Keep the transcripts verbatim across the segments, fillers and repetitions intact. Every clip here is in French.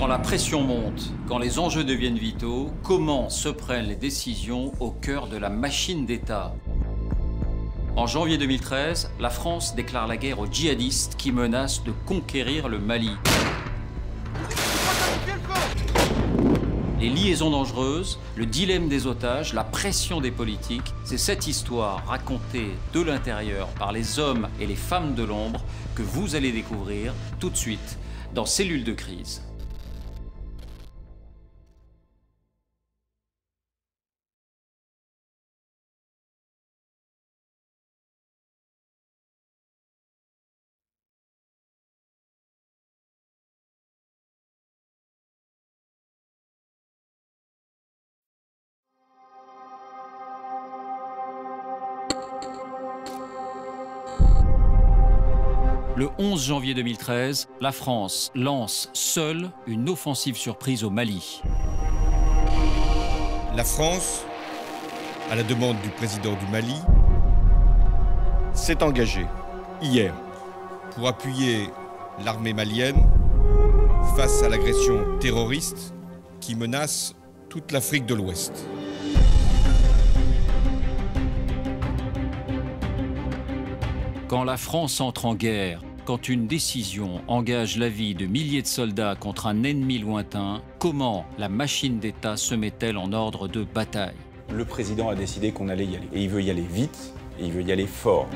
Quand la pression monte, quand les enjeux deviennent vitaux, comment se prennent les décisions au cœur de la machine d'État? En janvier deux mille treize, la France déclare la guerre aux djihadistes qui menacent de conquérir le Mali. Les liaisons dangereuses, le dilemme des otages, la pression des politiques, c'est cette histoire racontée de l'intérieur par les hommes et les femmes de l'ombre que vous allez découvrir tout de suite dans Cellule de crise. Le onze janvier deux mille treize, la France lance seule une offensive surprise au Mali. La France, à la demande du président du Mali, s'est engagée hier pour appuyer l'armée malienne face à l'agression terroriste qui menace toute l'Afrique de l'Ouest. Quand la France entre en guerre, quand une décision engage la vie de milliers de soldats contre un ennemi lointain, comment la machine d'État se met-elle en ordre de bataille? Le président a décidé qu'on allait y aller. Et il veut y aller vite, et il veut y aller fort.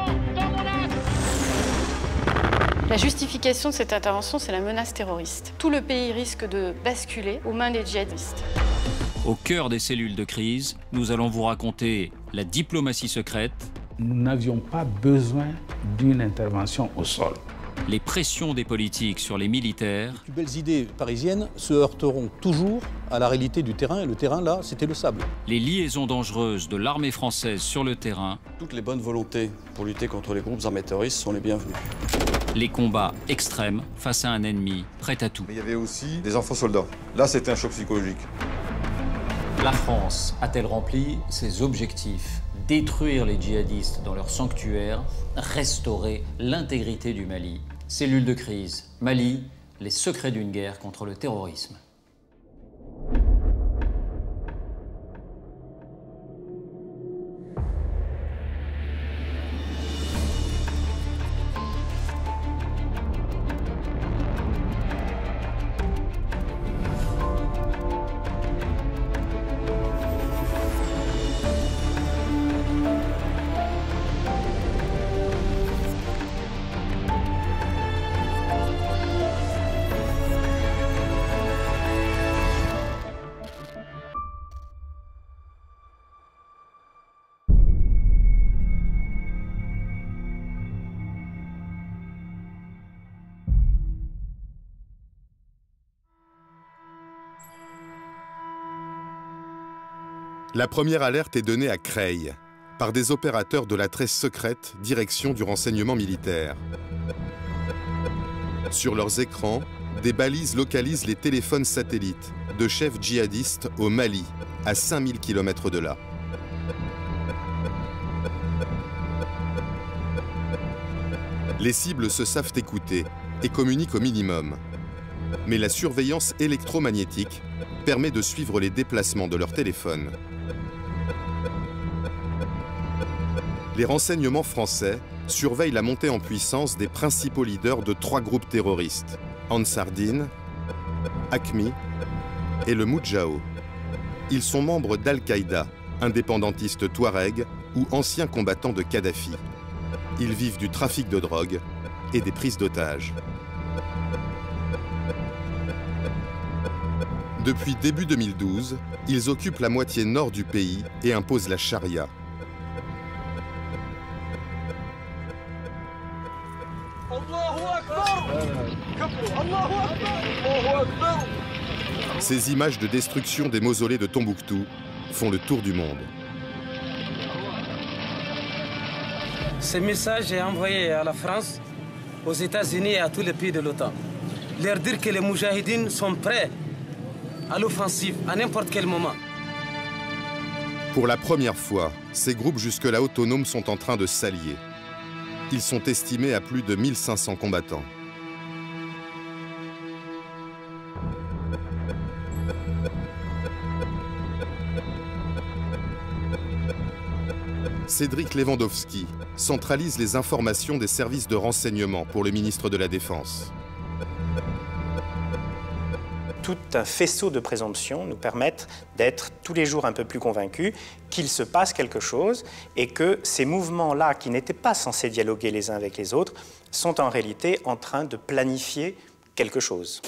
La justification de cette intervention, c'est la menace terroriste. Tout le pays risque de basculer aux mains des djihadistes. Au cœur des cellules de crise, nous allons vous raconter la diplomatie secrète. Nous n'avions pas besoin d'une intervention au sol. Les pressions des politiques sur les militaires. Les plus belles idées parisiennes se heurteront toujours à la réalité du terrain. Et le terrain, là, c'était le sable. Les liaisons dangereuses de l'armée française sur le terrain. Toutes les bonnes volontés pour lutter contre les groupes armés terroristes sont les bienvenues. Les combats extrêmes face à un ennemi prêt à tout. Mais il y avait aussi des enfants soldats. Là, c'était un choc psychologique. La France a-t-elle rempli ses objectifs? Détruire les djihadistes dans leur sanctuaire, restaurer l'intégrité du Mali. Cellule de crise, Mali, les secrets d'une guerre contre le terrorisme. La première alerte est donnée à Creil, par des opérateurs de la très secrète Direction du renseignement militaire. Sur leurs écrans, des balises localisent les téléphones satellites de chefs djihadistes au Mali, à cinq mille kilomètres de là. Les cibles se savent écouter et communiquent au minimum. Mais la surveillance électromagnétique permet de suivre les déplacements de leur téléphone. Les renseignements français surveillent la montée en puissance des principaux leaders de trois groupes terroristes, Ansar Dine, Aqmi et le Moudjahou. Ils sont membres d'Al-Qaïda, indépendantistes touaregs ou anciens combattants de Kadhafi. Ils vivent du trafic de drogue et des prises d'otages. Depuis début deux mille douze, ils occupent la moitié nord du pays et imposent la charia. Ces images de destruction des mausolées de Tombouctou font le tour du monde. Ce message est envoyé à la France, aux États-Unis et à tous les pays de l'OTAN. Leur dire que les Moudjahidines sont prêts à l'offensive à n'importe quel moment. Pour la première fois, ces groupes jusque-là autonomes sont en train de s'allier. Ils sont estimés à plus de mille cinq cents combattants. Cédric Lewandowski centralise les informations des services de renseignement pour le ministre de la Défense. Tout un faisceau de présomptions nous permettent d'être tous les jours un peu plus convaincus qu'il se passe quelque chose et que ces mouvements-là, qui n'étaient pas censés dialoguer les uns avec les autres, sont en réalité en train de planifier quelque chose.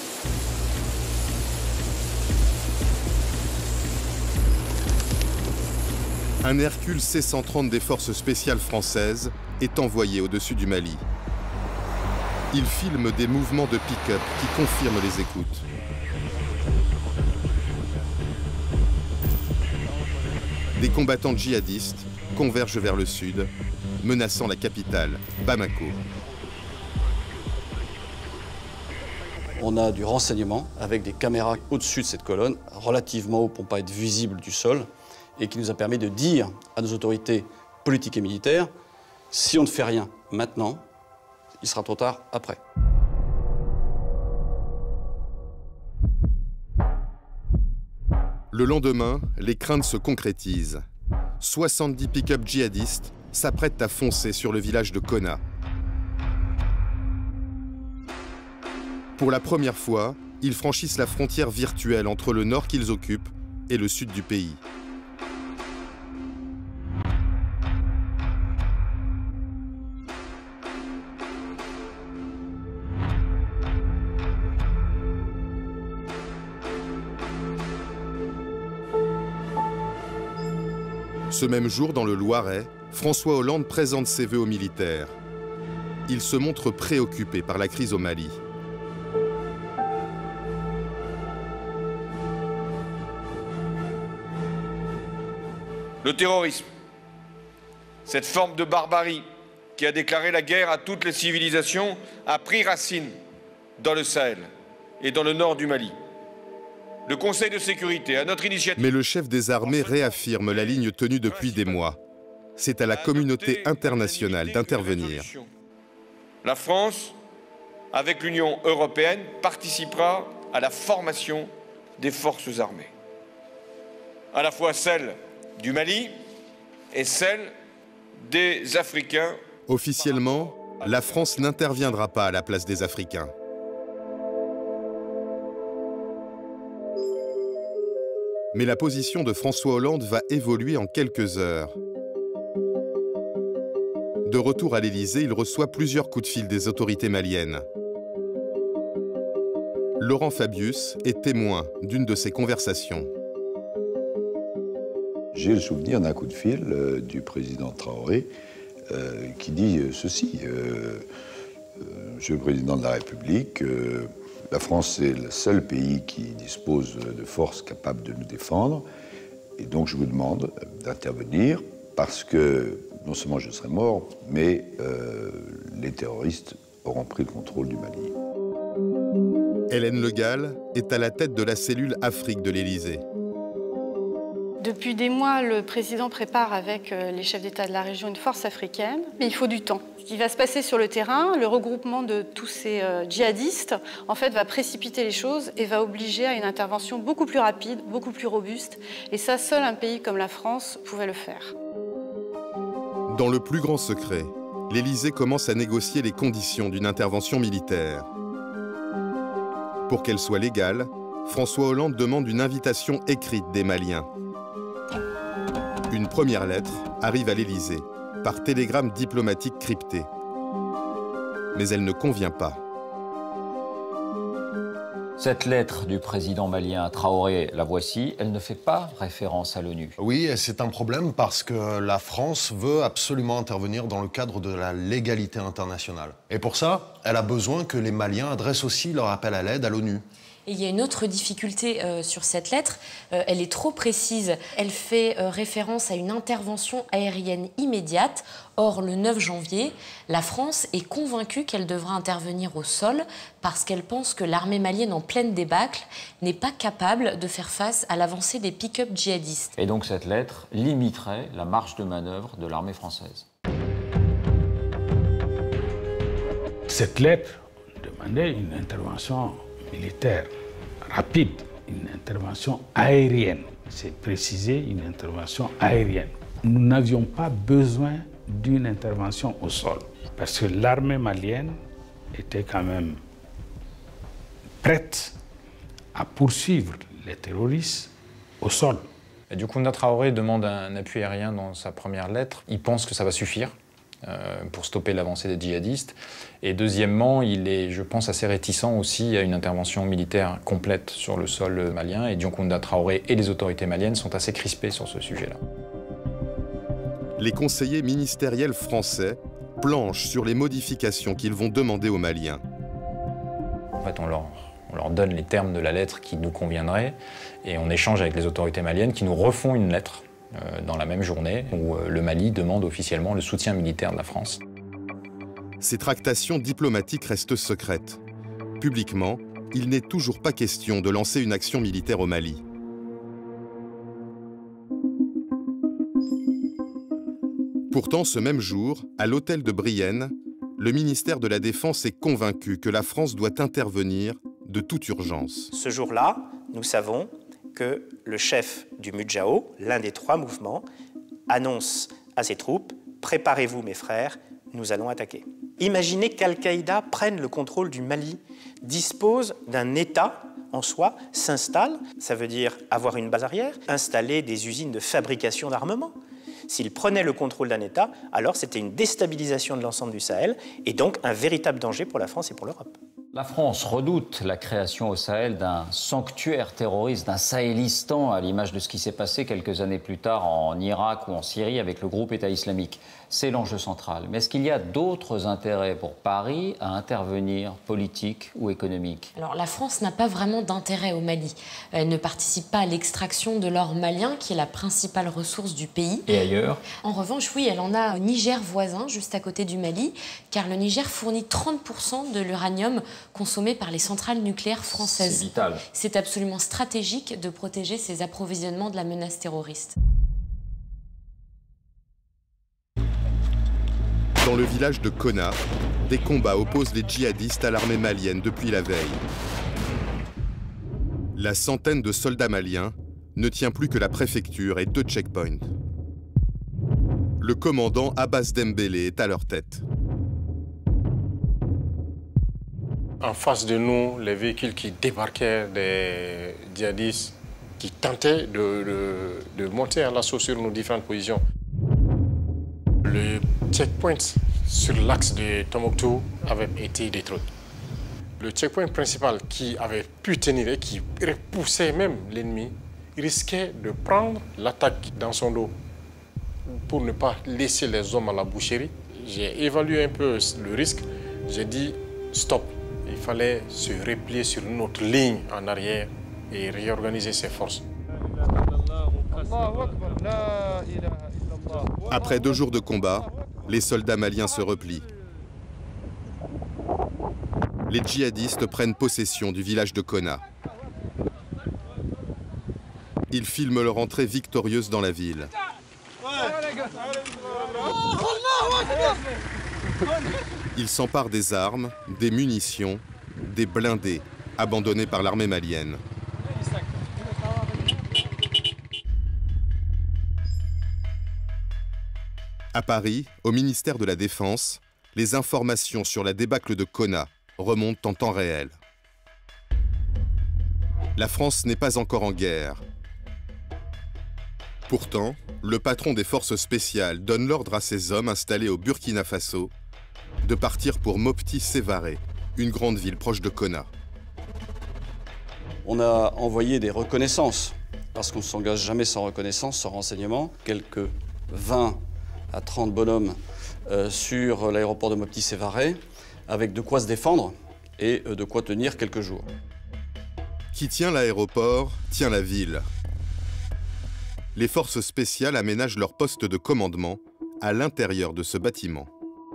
Un Hercule C cent trente des forces spéciales françaises est envoyé au-dessus du Mali. Il filme des mouvements de pick-up qui confirment les écoutes. Des combattants djihadistes convergent vers le sud, menaçant la capitale, Bamako. On a du renseignement avec des caméras au-dessus de cette colonne, relativement haut pour ne pas être visible du sol, et qui nous a permis de dire à nos autorités politiques et militaires, si on ne fait rien maintenant, il sera trop tard après. Le lendemain, les craintes se concrétisent. soixante-dix pick-up djihadistes s'apprêtent à foncer sur le village de Konna. Pour la première fois, ils franchissent la frontière virtuelle entre le nord qu'ils occupent et le sud du pays. Ce même jour, dans le Loiret, François Hollande présente ses vœux aux militaires. Il se montre préoccupé par la crise au Mali. Le terrorisme, cette forme de barbarie qui a déclaré la guerre à toutes les civilisations, a pris racine dans le Sahel et dans le nord du Mali. Le Conseil de sécurité, à notre initiative... Mais le chef des armées réaffirme la ligne tenue depuis des mois. C'est à la communauté internationale d'intervenir. La France, avec l'Union européenne, participera à la formation des forces armées. À la fois celle du Mali et celle des Africains. Officiellement, la France n'interviendra pas à la place des Africains. Mais la position de François Hollande va évoluer en quelques heures. De retour à l'Élysée, il reçoit plusieurs coups de fil des autorités maliennes. Laurent Fabius est témoin d'une de ces conversations. J'ai le souvenir d'un coup de fil euh, du président Traoré euh, qui dit euh, ceci. Euh, euh, Monsieur le Président de la République, euh, la France est le seul pays qui dispose de forces capables de nous défendre. Et donc je vous demande d'intervenir parce que non seulement je serai mort, mais euh, les terroristes auront pris le contrôle du Mali. Hélène Le Gall est à la tête de la cellule Afrique de l'Élysée. Depuis des mois, le président prépare avec les chefs d'État de la région une force africaine, mais il faut du temps. Ce qui va se passer sur le terrain, le regroupement de tous ces euh, djihadistes, en fait, va précipiter les choses et va obliger à une intervention beaucoup plus rapide, beaucoup plus robuste. Et ça, seul un pays comme la France pouvait le faire. Dans le plus grand secret, l'Élysée commence à négocier les conditions d'une intervention militaire. Pour qu'elle soit légale, François Hollande demande une invitation écrite des Maliens. Une première lettre arrive à l'Élysée, par télégramme diplomatique crypté. Mais elle ne convient pas. Cette lettre du président malien Traoré, la voici, elle ne fait pas référence à l'ONU. Oui, et c'est un problème parce que la France veut absolument intervenir dans le cadre de la légalité internationale. Et pour ça, elle a besoin que les Maliens adressent aussi leur appel à l'aide à l'ONU. Et il y a une autre difficulté euh, sur cette lettre, euh, elle est trop précise. Elle fait euh, référence à une intervention aérienne immédiate. Or, le neuf janvier, la France est convaincue qu'elle devra intervenir au sol parce qu'elle pense que l'armée malienne en pleine débâcle n'est pas capable de faire face à l'avancée des pick-up djihadistes. Et donc cette lettre limiterait la marge de manœuvre de l'armée française. Cette lettre demandait une intervention militaire rapide, une intervention aérienne. C'est précisé, une intervention aérienne. nous n'avions pas besoin d'une intervention au sol, parce que l'armée malienne était quand même prête à poursuivre les terroristes au sol. Et du coup, Kounda Traoré demande un appui aérien dans sa première lettre. Il pense que ça va suffire euh, pour stopper l'avancée des djihadistes. Et deuxièmement, il est, je pense, assez réticent aussi à une intervention militaire complète sur le sol malien. Et Kounda Traoré et les autorités maliennes sont assez crispés sur ce sujet-là. Les conseillers ministériels français planchent sur les modifications qu'ils vont demander aux Maliens. En fait, on leur, on leur donne les termes de la lettre qui nous conviendraient et on échange avec les autorités maliennes qui nous refont une lettre euh, dans la même journée où euh, le Mali demande officiellement le soutien militaire de la France. Ces tractations diplomatiques restent secrètes. Publiquement, il n'est toujours pas question de lancer une action militaire au Mali. Pourtant, ce même jour, à l'hôtel de Brienne, le ministère de la Défense est convaincu que la France doit intervenir de toute urgence. Ce jour-là, nous savons que le chef du Mudjao, l'un des trois mouvements, annonce à ses troupes « Préparez-vous mes frères, nous allons attaquer ». Imaginez qu'Al-Qaïda prenne le contrôle du Mali, dispose d'un État en soi, s'installe, ça veut dire avoir une base arrière, installer des usines de fabrication d'armement. S'il prenait le contrôle d'un État, alors c'était une déstabilisation de l'ensemble du Sahel et donc un véritable danger pour la France et pour l'Europe. La France redoute la création au Sahel d'un sanctuaire terroriste, d'un Sahélistan, à l'image de ce qui s'est passé quelques années plus tard en Irak ou en Syrie avec le groupe État islamique. C'est l'enjeu central. Mais est-ce qu'il y a d'autres intérêts pour Paris à intervenir, politique ou économique? Alors la France n'a pas vraiment d'intérêt au Mali. Elle ne participe pas à l'extraction de l'or malien, qui est la principale ressource du pays. Et ailleurs? En revanche, oui, elle en a au Niger voisin, juste à côté du Mali, car le Niger fournit trente pour cent de l'uranium consommé par les centrales nucléaires françaises. C'est vital. C'est absolument stratégique de protéger ses approvisionnements de la menace terroriste. Dans le village de Konna, des combats opposent les djihadistes à l'armée malienne depuis la veille. La centaine de soldats maliens ne tient plus que la préfecture et deux checkpoints. Le commandant Abbas Dembélé est à leur tête. En face de nous, les véhicules qui débarquaient des djihadistes qui tentaient de, de, de monter à l'assaut sur nos différentes positions. Le checkpoint sur l'axe de Tombouctou avait été détruit. Le checkpoint principal qui avait pu tenir et qui repoussait même l'ennemi risquait de prendre l'attaque dans son dos. Pour ne pas laisser les hommes à la boucherie, j'ai évalué un peu le risque. J'ai dit stop. Il fallait se replier sur une autre ligne en arrière et réorganiser ses forces. Après deux jours de combat, les soldats maliens se replient. Les djihadistes prennent possession du village de Konna. Ils filment leur entrée victorieuse dans la ville. Ils s'emparent des armes, des munitions, des blindés abandonnés par l'armée malienne. À Paris, au ministère de la Défense, les informations sur la débâcle de Konna remontent en temps réel. La France n'est pas encore en guerre. Pourtant, le patron des forces spéciales donne l'ordre à ses hommes installés au Burkina Faso de partir pour Mopti Sévaré, une grande ville proche de Konna. On a envoyé des reconnaissances, parce qu'on ne s'engage jamais sans reconnaissance, sans renseignement. Quelques vingt à trente bonhommes euh, sur l'aéroport de Mopti Sévaré, avec de quoi se défendre et euh, de quoi tenir quelques jours. Qui tient l'aéroport, tient la ville. Les forces spéciales aménagent leur poste de commandement à l'intérieur de ce bâtiment.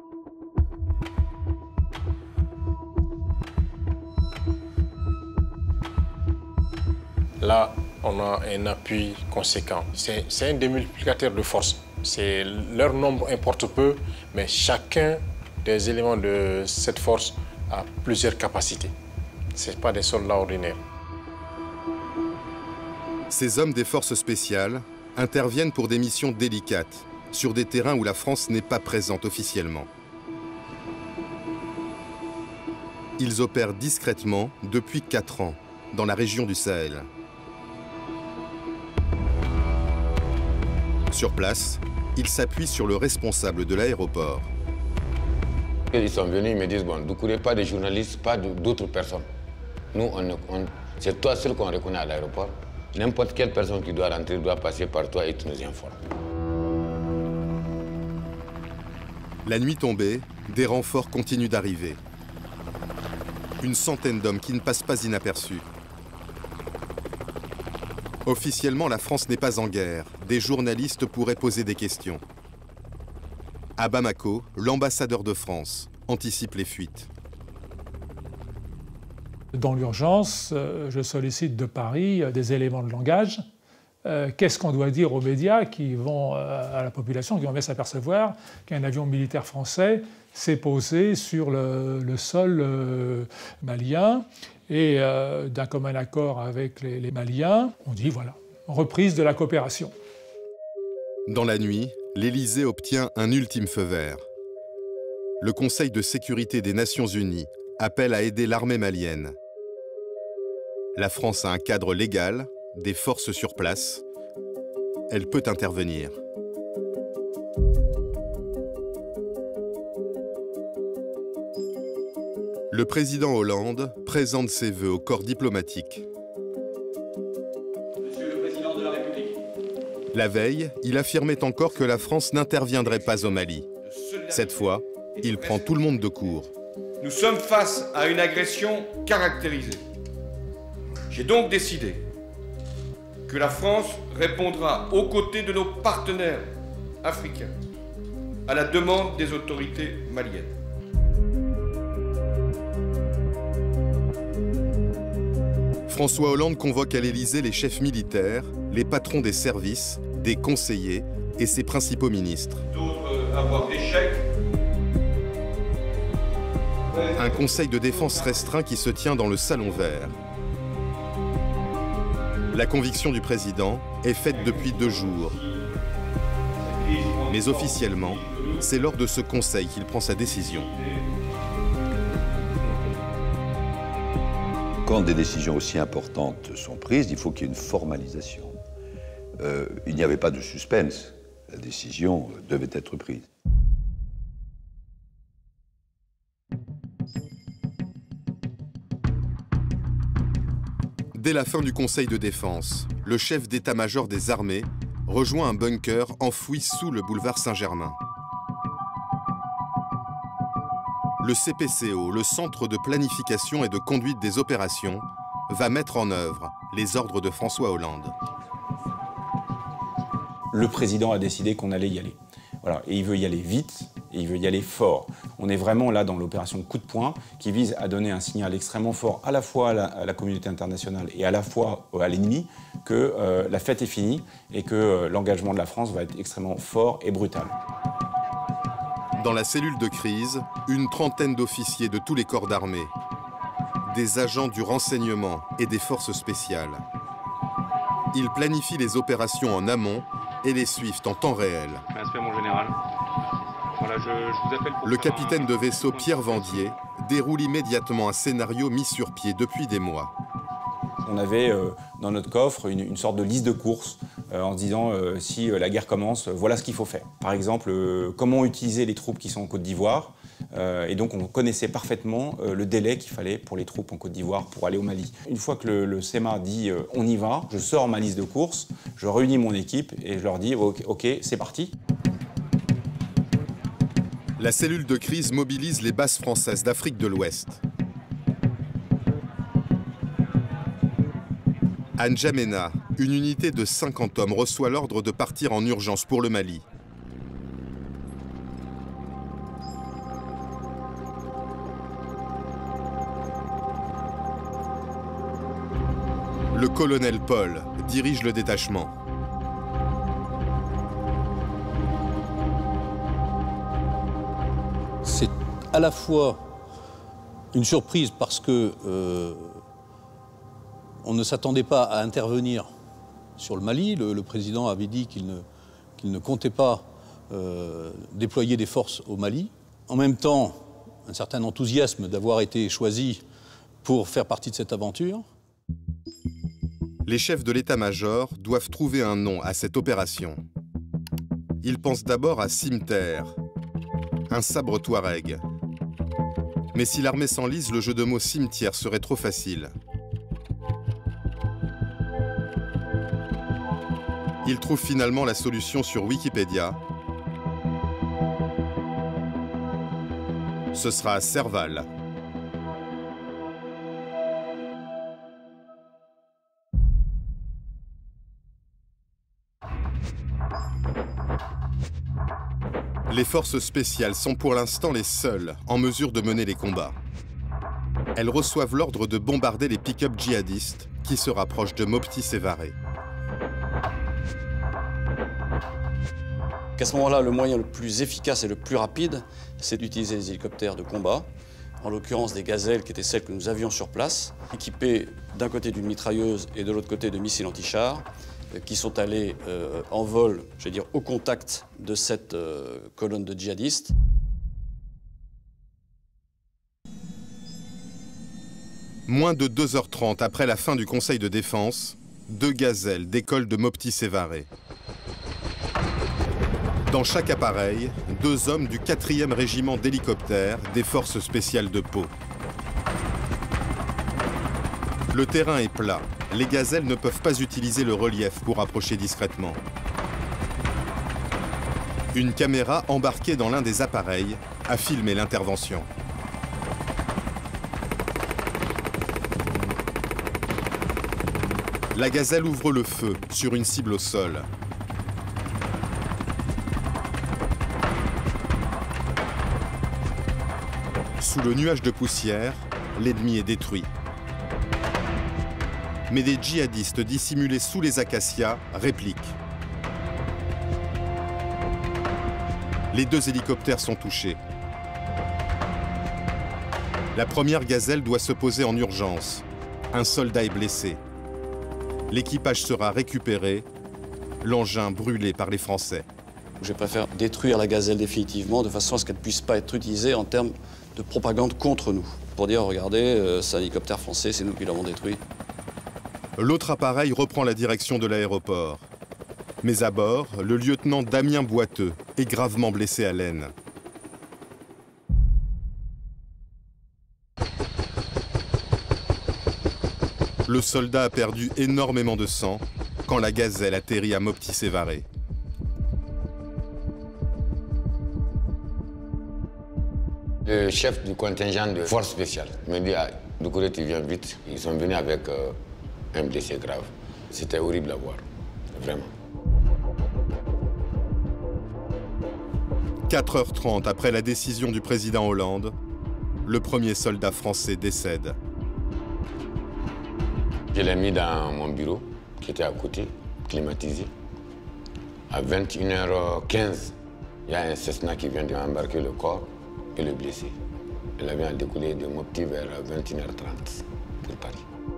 Là, on a un appui conséquent. C'est un démultiplicateur de force. Leur nombre importe peu, mais chacun des éléments de cette force a plusieurs capacités. Ce ne sont pas des soldats ordinaires. Ces hommes des forces spéciales interviennent pour des missions délicates, sur des terrains où la France n'est pas présente officiellement. Ils opèrent discrètement depuis quatre ans, dans la région du Sahel. Sur place, ils s'appuient sur le responsable de l'aéroport. Ils sont venus, ils me disent, bon, ne courez pas des journalistes, pas d'autres personnes. Nous, on, on, c'est toi seul qu'on reconnaît à l'aéroport. N'importe quelle personne qui doit rentrer doit passer par toi et tu nous informes. La nuit tombée, des renforts continuent d'arriver. Une centaine d'hommes qui ne passent pas inaperçus. Officiellement, la France n'est pas en guerre. Des journalistes pourraient poser des questions. À Bamako, l'ambassadeur de France anticipe les fuites. Dans l'urgence, euh, je sollicite de Paris euh, des éléments de langage. Euh, Qu'est-ce qu'on doit dire aux médias qui vont, euh, à la population, qui vont bien s'apercevoir qu'un avion militaire français s'est posé sur le, le sol euh, malien et euh, d'un commun accord avec les, les Maliens, on dit voilà, reprise de la coopération. Dans la nuit, l'Élysée obtient un ultime feu vert. Le Conseil de sécurité des Nations Unies appelle à aider l'armée malienne. La France a un cadre légal, des forces sur place. Elle peut intervenir. Le président Hollande présente ses vœux au corps diplomatique. Monsieur le Président de la République. La veille, il affirmait encore que la France n'interviendrait pas au Mali. Cette fois, il prend tout le monde de court. Nous sommes face à une agression caractérisée. J'ai donc décidé que la France répondra aux côtés de nos partenaires africains à la demande des autorités maliennes. François Hollande convoque à l'Élysée les chefs militaires, les patrons des services, des conseillers et ses principaux ministres. D'autres avoir des chèques. Un conseil de défense restreint qui se tient dans le Salon Vert. La conviction du président est faite depuis deux jours. Mais officiellement, c'est lors de ce conseil qu'il prend sa décision. Quand des décisions aussi importantes sont prises, il faut qu'il y ait une formalisation. Euh, il n'y avait pas de suspense. La décision devait être prise. Dès la fin du Conseil de défense, le chef d'état-major des armées rejoint un bunker enfoui sous le boulevard Saint-Germain. Le C P C O, le Centre de planification et de conduite des opérations, va mettre en œuvre les ordres de François Hollande. Le président a décidé qu'on allait y aller. Voilà. Et il veut y aller vite, et il veut y aller fort. On est vraiment là dans l'opération coup de poing qui vise à donner un signal extrêmement fort à la fois à la, à la communauté internationale et à la fois à l'ennemi que euh, la fête est finie et que euh, l'engagement de la France va être extrêmement fort et brutal. Dans la cellule de crise, une trentaine d'officiers de tous les corps d'armée, des agents du renseignement et des forces spéciales. Ils planifient les opérations en amont et les suivent en temps réel. Respect, mon général. Voilà, je, je vous appelle pour Le faire capitaine un... de vaisseau Pierre Vandier déroule immédiatement un scénario mis sur pied depuis des mois. On avait euh, dans notre coffre une, une sorte de liste de courses euh, en se disant euh, si euh, la guerre commence, euh, voilà ce qu'il faut faire. Par exemple, euh, comment utiliser les troupes qui sont en Côte d'Ivoire. Euh, et donc on connaissait parfaitement euh, le délai qu'il fallait pour les troupes en Côte d'Ivoire pour aller au Mali. Une fois que le, le S E M A dit euh, on y va, je sors ma liste de courses, je réunis mon équipe et je leur dis ok, okay c'est parti. La cellule de crise mobilise les bases françaises d'Afrique de l'Ouest. À N'Djamena, une unité de cinquante hommes reçoit l'ordre de partir en urgence pour le Mali. Le colonel Paul dirige le détachement. C'est à la fois une surprise parce que euh, on ne s'attendait pas à intervenir sur le Mali. Le, le président avait dit qu'il ne, qu'il ne comptait pas euh, déployer des forces au Mali. En même temps, un certain enthousiasme d'avoir été choisi pour faire partie de cette aventure. Les chefs de l'état-major doivent trouver un nom à cette opération. Ils pensent d'abord à cimetière, un sabre touareg. Mais si l'armée s'enlise, le jeu de mots cimetière serait trop facile. Ils trouvent finalement la solution sur Wikipédia. Ce sera Serval. Les forces spéciales sont pour l'instant les seules en mesure de mener les combats. Elles reçoivent l'ordre de bombarder les pick-up djihadistes qui se rapprochent de Mopti Sévaré. À ce moment-là, le moyen le plus efficace et le plus rapide, c'est d'utiliser les hélicoptères de combat, en l'occurrence des gazelles qui étaient celles que nous avions sur place, équipées d'un côté d'une mitrailleuse et de l'autre côté de missiles anti-chars, qui sont allés euh, en vol, je vais dire, au contact de cette euh, colonne de djihadistes. Moins de deux heures trente après la fin du Conseil de défense, deux gazelles décollent de Mopti Sévaré. Dans chaque appareil, deux hommes du quatrième régiment d'hélicoptères des forces spéciales de Pau. Le terrain est plat. Les gazelles ne peuvent pas utiliser le relief pour approcher discrètement. Une caméra embarquée dans l'un des appareils a filmé l'intervention. La gazelle ouvre le feu sur une cible au sol. Sous le nuage de poussière, l'ennemi est détruit. Mais des djihadistes dissimulés sous les acacias répliquent. Les deux hélicoptères sont touchés. La première gazelle doit se poser en urgence. Un soldat est blessé. L'équipage sera récupéré, l'engin brûlé par les Français. Je préfère détruire la gazelle définitivement de façon à ce qu'elle ne puisse pas être utilisée en termes de propagande contre nous. Pour dire, regardez, euh, c'est un hélicoptère français, c'est nous qui l'avons détruit. L'autre appareil reprend la direction de l'aéroport. Mais à bord, le lieutenant Damien Boiteux est gravement blessé à l'aine. Le soldat a perdu énormément de sang quand la gazelle atterrit à Mopti Sévaré. Le chef du contingent de force spéciale me dit, ah, Doucouré, tu viens vite. Ils sont venus avec euh, un blessé grave. C'était horrible à voir, vraiment. quatre heures trente après la décision du président Hollande, le premier soldat français décède. Je l'ai mis dans mon bureau, qui était à côté, climatisé. À vingt et une heures quinze, il y a un Cessna qui vient d'embarquer le corps et le blessé. Il vient décoller de Mopti vers vingt et une heures trente pour Paris.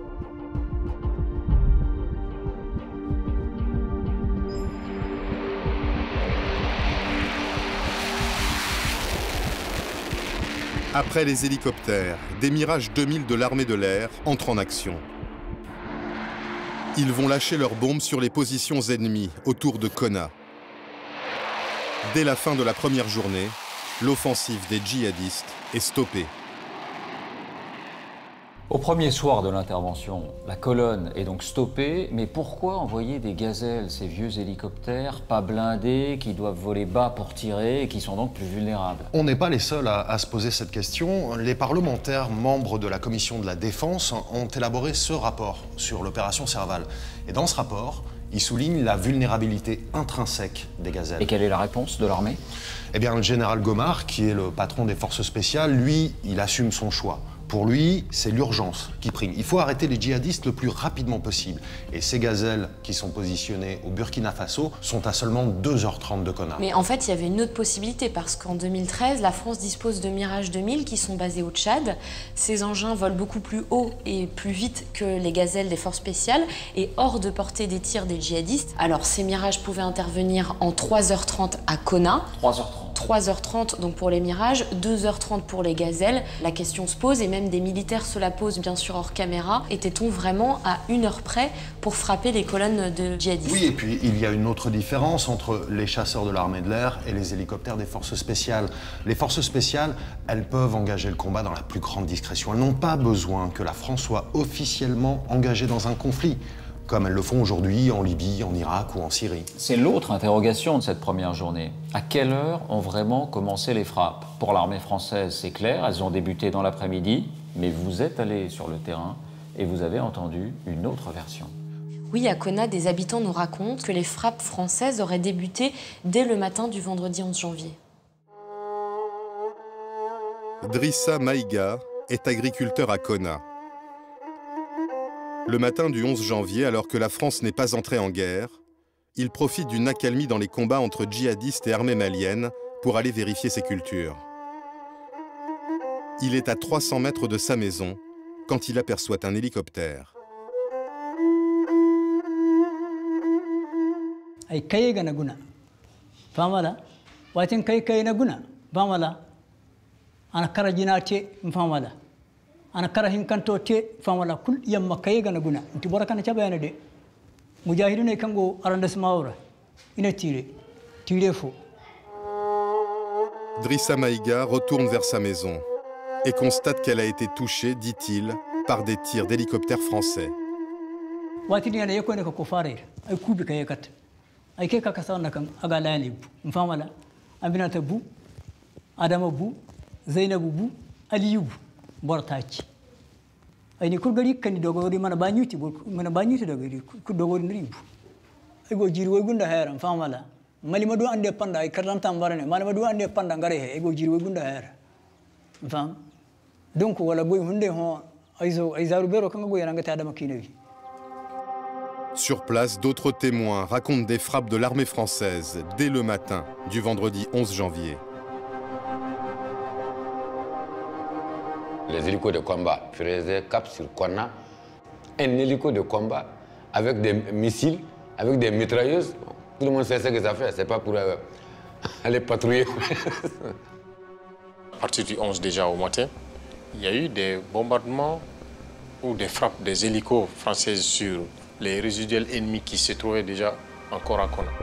Après les hélicoptères, des Mirage deux mille de l'armée de l'air entrent en action. Ils vont lâcher leurs bombes sur les positions ennemies autour de Konna. Dès la fin de la première journée, l'offensive des djihadistes est stoppée. Au premier soir de l'intervention, la colonne est donc stoppée, mais pourquoi envoyer des gazelles, ces vieux hélicoptères, pas blindés, qui doivent voler bas pour tirer et qui sont donc plus vulnérables? On n'est pas les seuls à, à se poser cette question. Les parlementaires, membres de la commission de la Défense, ont élaboré ce rapport sur l'opération Serval. Et dans ce rapport, ils soulignent la vulnérabilité intrinsèque des gazelles. Et quelle est la réponse de l'armée? Eh bien, le général Gomard, qui est le patron des forces spéciales, lui, il assume son choix. Pour lui, c'est l'urgence qui prime. Il faut arrêter les djihadistes le plus rapidement possible. Et ces gazelles qui sont positionnées au Burkina Faso sont à seulement deux heures trente de Konna. Mais en fait, il y avait une autre possibilité parce qu'en deux mille treize, la France dispose de Mirage deux mille qui sont basés au Tchad. Ces engins volent beaucoup plus haut et plus vite que les gazelles des forces spéciales et hors de portée des tirs des djihadistes. Alors, ces Mirages pouvaient intervenir en trois heures trente à Konna. trois heures trente. trois heures trente donc pour les Mirages, deux heures trente pour les gazelles. La question se pose et même des militaires se la posent bien sûr hors caméra. Était-on vraiment à une heure près pour frapper les colonnes de djihadistes? Oui, et puis il y a une autre différence entre les chasseurs de l'armée de l'air et les hélicoptères des forces spéciales. Les forces spéciales, elles peuvent engager le combat dans la plus grande discrétion. Elles n'ont pas besoin que la France soit officiellement engagée dans un conflit, comme elles le font aujourd'hui en Libye, en Irak ou en Syrie. C'est l'autre interrogation de cette première journée. À quelle heure ont vraiment commencé les frappes? Pour l'armée française, c'est clair, elles ont débuté dans l'après-midi, mais vous êtes allé sur le terrain et vous avez entendu une autre version. Oui, à Konna, des habitants nous racontent que les frappes françaises auraient débuté dès le matin du vendredi onze janvier. Drissa Maïga est agriculteur à Konna. Le matin du onze janvier, alors que la France n'est pas entrée en guerre, il profite d'une accalmie dans les combats entre djihadistes et armées maliennes pour aller vérifier ses cultures. Il est à trois cents mètres de sa maison quand il aperçoit un hélicoptère. ana kara hinkanto te famala kul yamma kaye gana guna nti boraka na chabana de mujahidune kango arandas mawra ina tire tire fo. Drissa Maïga retourne vers sa maison et constate qu'elle a été touchée, dit-il, par des tirs d'hélicoptères français. watini ana yakone ko farer ay kubi kaye kat ay ke ka kasana kan aga lani famala aminata bu adama bu zainabu bu aliyu bortaci ayni kurgari kan dogori mana banyuti mana banyuti dogori ku dogori ndribu ay go jiri way gunda heram famala mali madu ande panda ay karanta mbarane mali madu ande panda ngare he ay go jiri way gunda hera fam donc wala goy hunde ho ay zo ay zaru bero kan go yaranga ta adama kinewi. Sur place, d'autres témoins racontent des frappes de l'armée française dès le matin du vendredi onze janvier. Les hélicos de combat faisaient cap sur Konna, un hélico de combat avec des missiles, avec des mitrailleuses. Tout le monde sait ce que ça fait, c'est pas pour euh, aller patrouiller. À partir du onze déjà au matin, il y a eu des bombardements ou des frappes des hélicos français sur les résiduels ennemis qui se trouvaient déjà encore à Konna.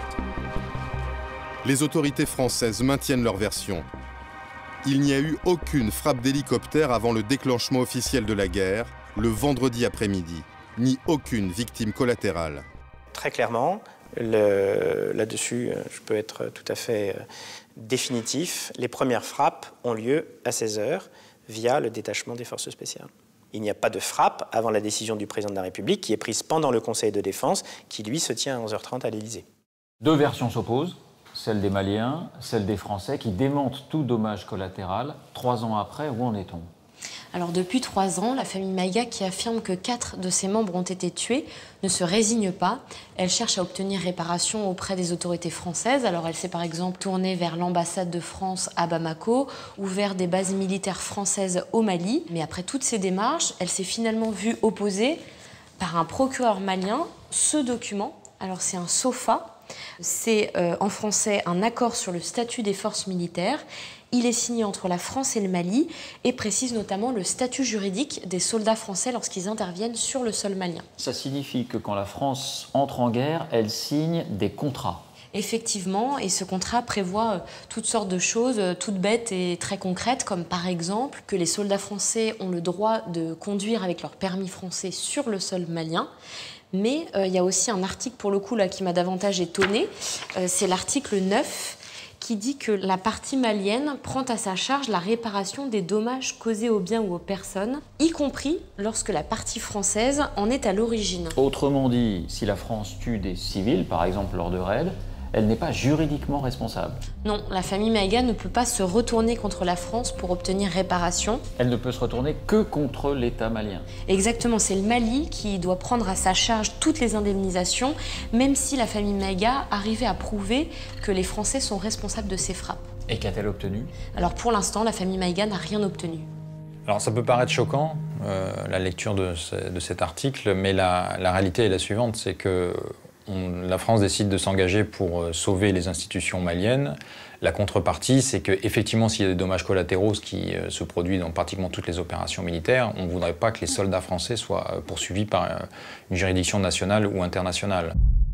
Les autorités françaises maintiennent leur version. Il n'y a eu aucune frappe d'hélicoptère avant le déclenchement officiel de la guerre, le vendredi après-midi, ni aucune victime collatérale. Très clairement, là-dessus, je peux être tout à fait définitif. Les premières frappes ont lieu à seize heures via le détachement des forces spéciales. Il n'y a pas de frappe avant la décision du président de la République qui est prise pendant le Conseil de défense qui, lui, se tient à onze heures trente à l'Élysée. Deux versions s'opposent. Celle des Maliens, celle des Français, qui démentent tout dommage collatéral. Trois ans après, où en est-on? Alors depuis trois ans, la famille Maïga, qui affirme que quatre de ses membres ont été tués, ne se résigne pas. Elle cherche à obtenir réparation auprès des autorités françaises. Alors elle s'est par exemple tournée vers l'ambassade de France à Bamako ou vers des bases militaires françaises au Mali. Mais après toutes ces démarches, elle s'est finalement vue opposer par un procureur malien ce document. Alors c'est un SOFA. C'est euh, en français un accord sur le statut des forces militaires. Il est signé entre la France et le Mali et précise notamment le statut juridique des soldats français lorsqu'ils interviennent sur le sol malien. Ça signifie que quand la France entre en guerre, elle signe des contrats. Effectivement, et ce contrat prévoit toutes sortes de choses, toutes bêtes et très concrètes, comme par exemple que les soldats français ont le droit de conduire avec leur permis français sur le sol malien. Mais il euh, y a aussi un article, pour le coup, là, qui m'a davantage étonnée. Euh, c'est l'article neuf qui dit que la partie malienne prend à sa charge la réparation des dommages causés aux biens ou aux personnes, y compris lorsque la partie française en est à l'origine. Autrement dit, si la France tue des civils, par exemple lors de raids, elle n'est pas juridiquement responsable. Non, la famille Maïga ne peut pas se retourner contre la France pour obtenir réparation. Elle ne peut se retourner que contre l'État malien. Exactement, c'est le Mali qui doit prendre à sa charge toutes les indemnisations, même si la famille Maïga arrivait à prouver que les Français sont responsables de ces frappes. Et qu'a-t-elle obtenu? Alors pour l'instant, la famille Maïga n'a rien obtenu. Alors ça peut paraître choquant, euh, la lecture de, ce, de cet article, mais la, la réalité est la suivante, c'est que on, la France décide de s'engager pour euh, sauver les institutions maliennes. La contrepartie, c'est qu'effectivement, s'il y a des dommages collatéraux, ce qui euh, se produit dans pratiquement toutes les opérations militaires, on ne voudrait pas que les soldats français soient euh, poursuivis par euh, une juridiction nationale ou internationale.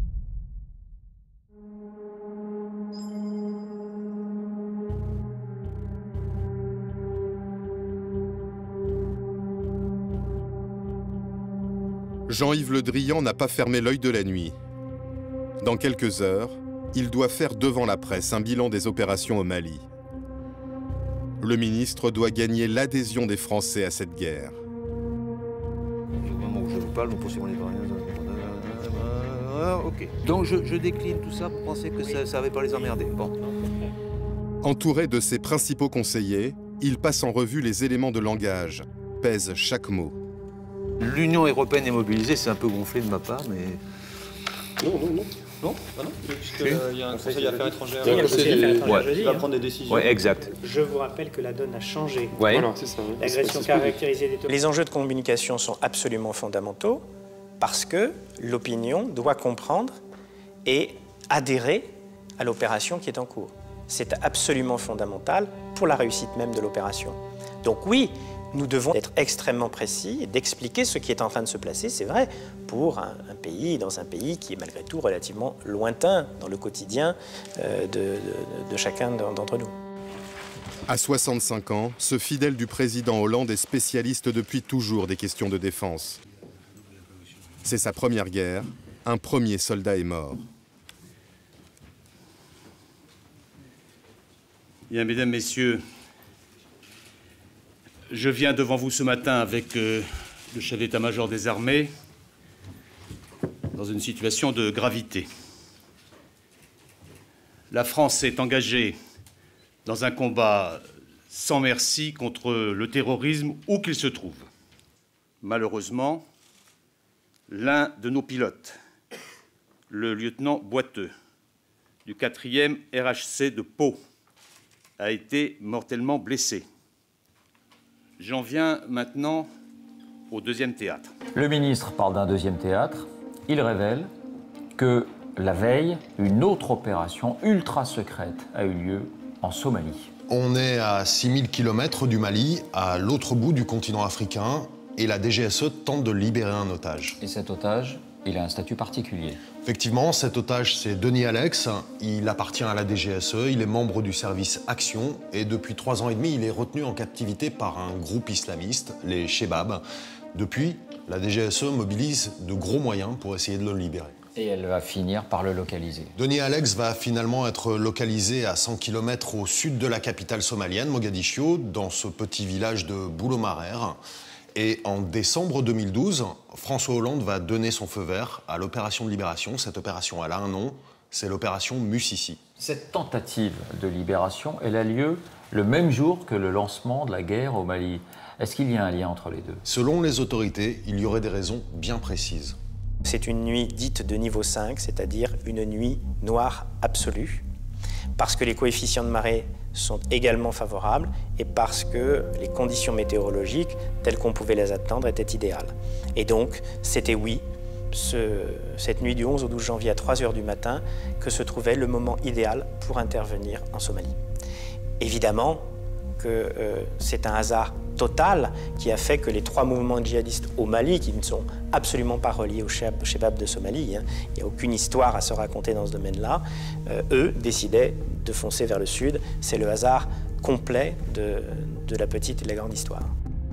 Jean-Yves Le Drian n'a pas fermé l'œil de la nuit. Dans quelques heures, il doit faire devant la presse un bilan des opérations au Mali. Le ministre doit gagner l'adhésion des Français à cette guerre. Au moment où je vous parle, nous poursuivons les euh, ok. Donc je, je décline tout ça pour penser que ça ne va pas les emmerder. Bon. Entouré de ses principaux conseillers, il passe en revue les éléments de langage, pèse chaque mot. L'Union européenne est mobilisée, c'est un peu gonflé de ma part, mais... Non, non, non. Non, ah non, puisqu'il euh, y a un conseil affaires étrangères. Il y a un conseil affaires étrangères jeudi. Il va prendre des décisions. Oui, exact. Je vous rappelle que la donne a changé. Ouais. Voilà, c'est ça. L'agression caractérisée des... Les enjeux de communication sont absolument fondamentaux parce que l'opinion doit comprendre et adhérer à l'opération qui est en cours. C'est absolument fondamental pour la réussite même de l'opération. Donc oui, nous devons être extrêmement précis et d'expliquer ce qui est en train de se placer, c'est vrai, pour un, un pays, dans un pays qui est malgré tout relativement lointain dans le quotidien euh, de, de, de chacun d'entre nous. À soixante-cinq ans, ce fidèle du président Hollande est spécialiste depuis toujours des questions de défense. C'est sa première guerre, un premier soldat est mort. Bien, mesdames, messieurs, je viens devant vous ce matin avec euh, le chef d'état-major des armées dans une situation de gravité. La France est engagée dans un combat sans merci contre le terrorisme où qu'il se trouve. Malheureusement, l'un de nos pilotes, le lieutenant Boiteux, du quatrième R H C de Pau, a été mortellement blessé. J'en viens maintenant au deuxième théâtre. Le ministre parle d'un deuxième théâtre. Il révèle que la veille, une autre opération ultra secrète a eu lieu en Somalie. On est à six mille kilomètres du Mali, à l'autre bout du continent africain, et la D G S E tente de libérer un otage. Et cet otage, il a un statut particulier. Effectivement, cet otage, c'est Denis Alex. Il appartient à la D G S E, il est membre du service Action, et depuis trois ans et demi, il est retenu en captivité par un groupe islamiste, les Chebab. Depuis, la D G S E mobilise de gros moyens pour essayer de le libérer. Et elle va finir par le localiser. Denis Alex va finalement être localisé à cent kilomètres au sud de la capitale somalienne, Mogadiscio, dans ce petit village de Boulomarer. Et en décembre deux mille douze, François Hollande va donner son feu vert à l'opération de libération. Cette opération, elle a un nom, c'est l'opération Musisi. Cette tentative de libération, elle a lieu le même jour que le lancement de la guerre au Mali. Est-ce qu'il y a un lien entre les deux? Selon les autorités, il y aurait des raisons bien précises. C'est une nuit dite de niveau cinq, c'est-à-dire une nuit noire absolue, parce que les coefficients de marée sont également favorables et parce que les conditions météorologiques, telles qu'on pouvait les attendre, étaient idéales. Et donc, c'était oui, ce, cette nuit du onze au douze janvier à trois heures du matin, que se trouvait le moment idéal pour intervenir en Somalie. Évidemment que euh, c'est un hasard total qui a fait que les trois mouvements djihadistes au Mali, qui ne sont absolument pas reliés au Chebab de Somalie, hein, il n'y a aucune histoire à se raconter dans ce domaine-là, euh, eux décidaient de foncer vers le sud. C'est le hasard complet de, de la petite et de la grande histoire.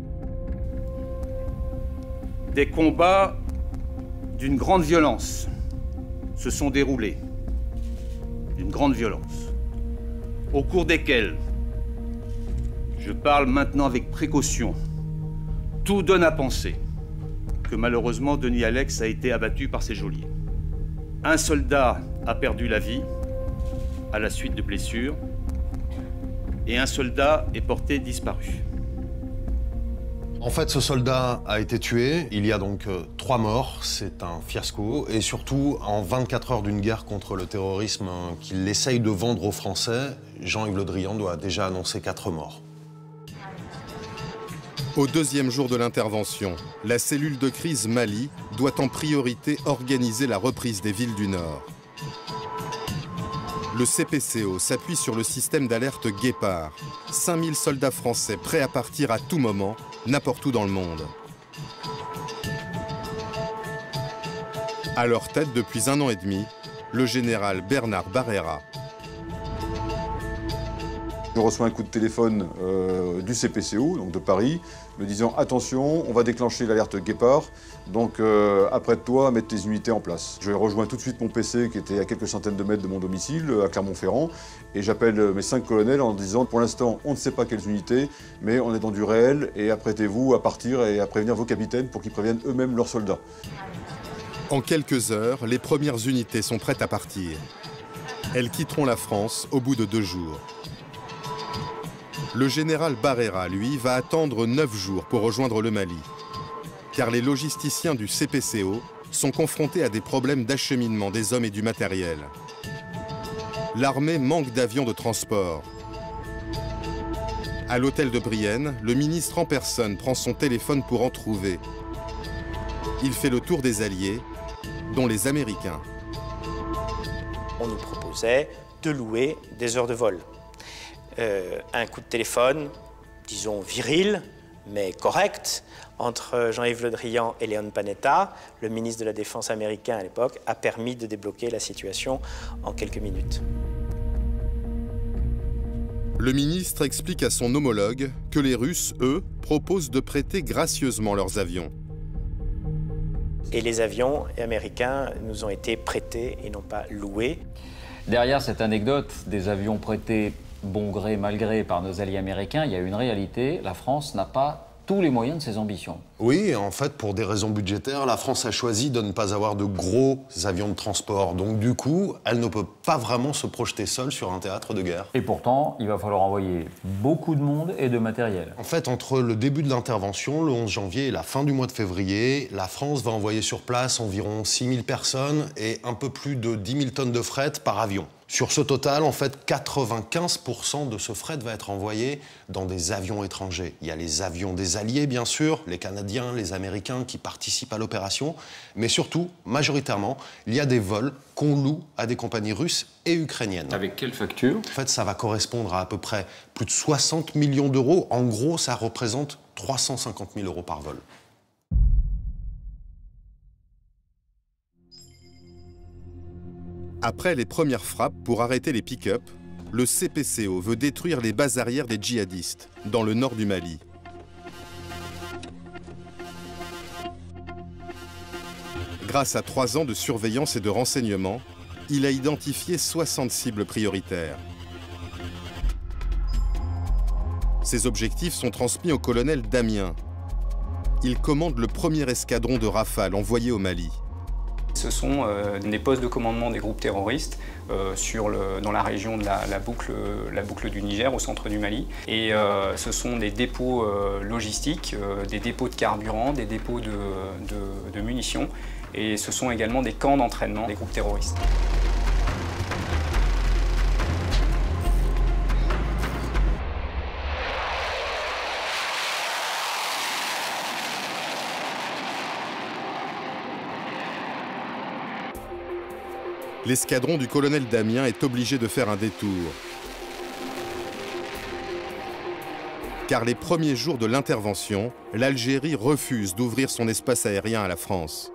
Des combats d'une grande violence se sont déroulés, d'une grande violence, au cours desquels, je parle maintenant avec précaution, tout donne à penser que malheureusement Denis Alex a été abattu par ses geôliers. Un soldat a perdu la vie à la suite de blessures et un soldat est porté disparu. En fait, ce soldat a été tué. Il y a donc euh, trois morts. C'est un fiasco. Et surtout, en vingt-quatre heures d'une guerre contre le terrorisme euh, qu'il essaye de vendre aux Français, Jean-Yves Le Drian doit déjà annoncer quatre morts. Au deuxième jour de l'intervention, la cellule de crise Mali doit en priorité organiser la reprise des villes du Nord. Le C P C O s'appuie sur le système d'alerte Guépard. cinq mille soldats français prêts à partir à tout moment, n'importe où dans le monde. À leur tête depuis un an et demi, le général Bernard Barrera. Je reçois un coup de téléphone euh, du C P C O, donc de Paris, me disant « Attention, on va déclencher l'alerte Guépard, donc euh, apprête-toi à mettre tes unités en place ». Je rejoins tout de suite mon P C qui était à quelques centaines de mètres de mon domicile, à Clermont-Ferrand, et j'appelle mes cinq colonels en disant « Pour l'instant, on ne sait pas quelles unités, mais on est dans du réel, et apprêtez-vous à partir et à prévenir vos capitaines pour qu'ils préviennent eux-mêmes leurs soldats ». En quelques heures, les premières unités sont prêtes à partir. Elles quitteront la France au bout de deux jours. Le général Barrera, lui, va attendre neuf jours pour rejoindre le Mali. Car les logisticiens du C P C O sont confrontés à des problèmes d'acheminement des hommes et du matériel. L'armée manque d'avions de transport. À l'hôtel de Brienne, le ministre en personne prend son téléphone pour en trouver. Il fait le tour des Alliés, dont les Américains. On nous proposait de louer des heures de vol. Euh, un coup de téléphone, disons viril, mais correct, entre Jean-Yves Le Drian et Leon Panetta, le ministre de la Défense américain à l'époque, a permis de débloquer la situation en quelques minutes. Le ministre explique à son homologue que les Russes, eux, proposent de prêter gracieusement leurs avions. Et les avions américains nous ont été prêtés et non pas loués. Derrière cette anecdote des avions prêtés bon gré, mal gré par nos alliés américains, il y a une réalité, la France n'a pas tous les moyens de ses ambitions. Oui, en fait, pour des raisons budgétaires, la France a choisi de ne pas avoir de gros avions de transport. Donc du coup, elle ne peut pas vraiment se projeter seule sur un théâtre de guerre. Et pourtant, il va falloir envoyer beaucoup de monde et de matériel. En fait, entre le début de l'intervention, le onze janvier, et la fin du mois de février, la France va envoyer sur place environ six mille personnes et un peu plus de dix mille tonnes de fret par avion. Sur ce total, en fait, quatre-vingt-quinze pour cent de ce fret va être envoyé dans des avions étrangers. Il y a les avions des Alliés, bien sûr, les Canadiens, les Américains qui participent à l'opération, mais surtout, majoritairement, il y a des vols qu'on loue à des compagnies russes et ukrainiennes. Avec quelle facture? En fait, ça va correspondre à à peu près plus de soixante millions d'euros. En gros, ça représente trois cent cinquante mille euros par vol. Après les premières frappes pour arrêter les pick-up, le C P C O veut détruire les bases arrières des djihadistes, dans le nord du Mali. Grâce à trois ans de surveillance et de renseignement, il a identifié soixante cibles prioritaires. Ces objectifs sont transmis au colonel Damien. Il commande le premier escadron de Rafale envoyé au Mali. Ce sont euh, des postes de commandement des groupes terroristes euh, sur le, dans la région de la, la, boucle, la boucle du Niger, au centre du Mali. Et euh, ce sont des dépôts euh, logistiques, euh, des dépôts de carburant, des dépôts de, de, de munitions. Et ce sont également des camps d'entraînement des groupes terroristes. L'escadron du colonel Damien est obligé de faire un détour. Car les premiers jours de l'intervention, l'Algérie refuse d'ouvrir son espace aérien à la France.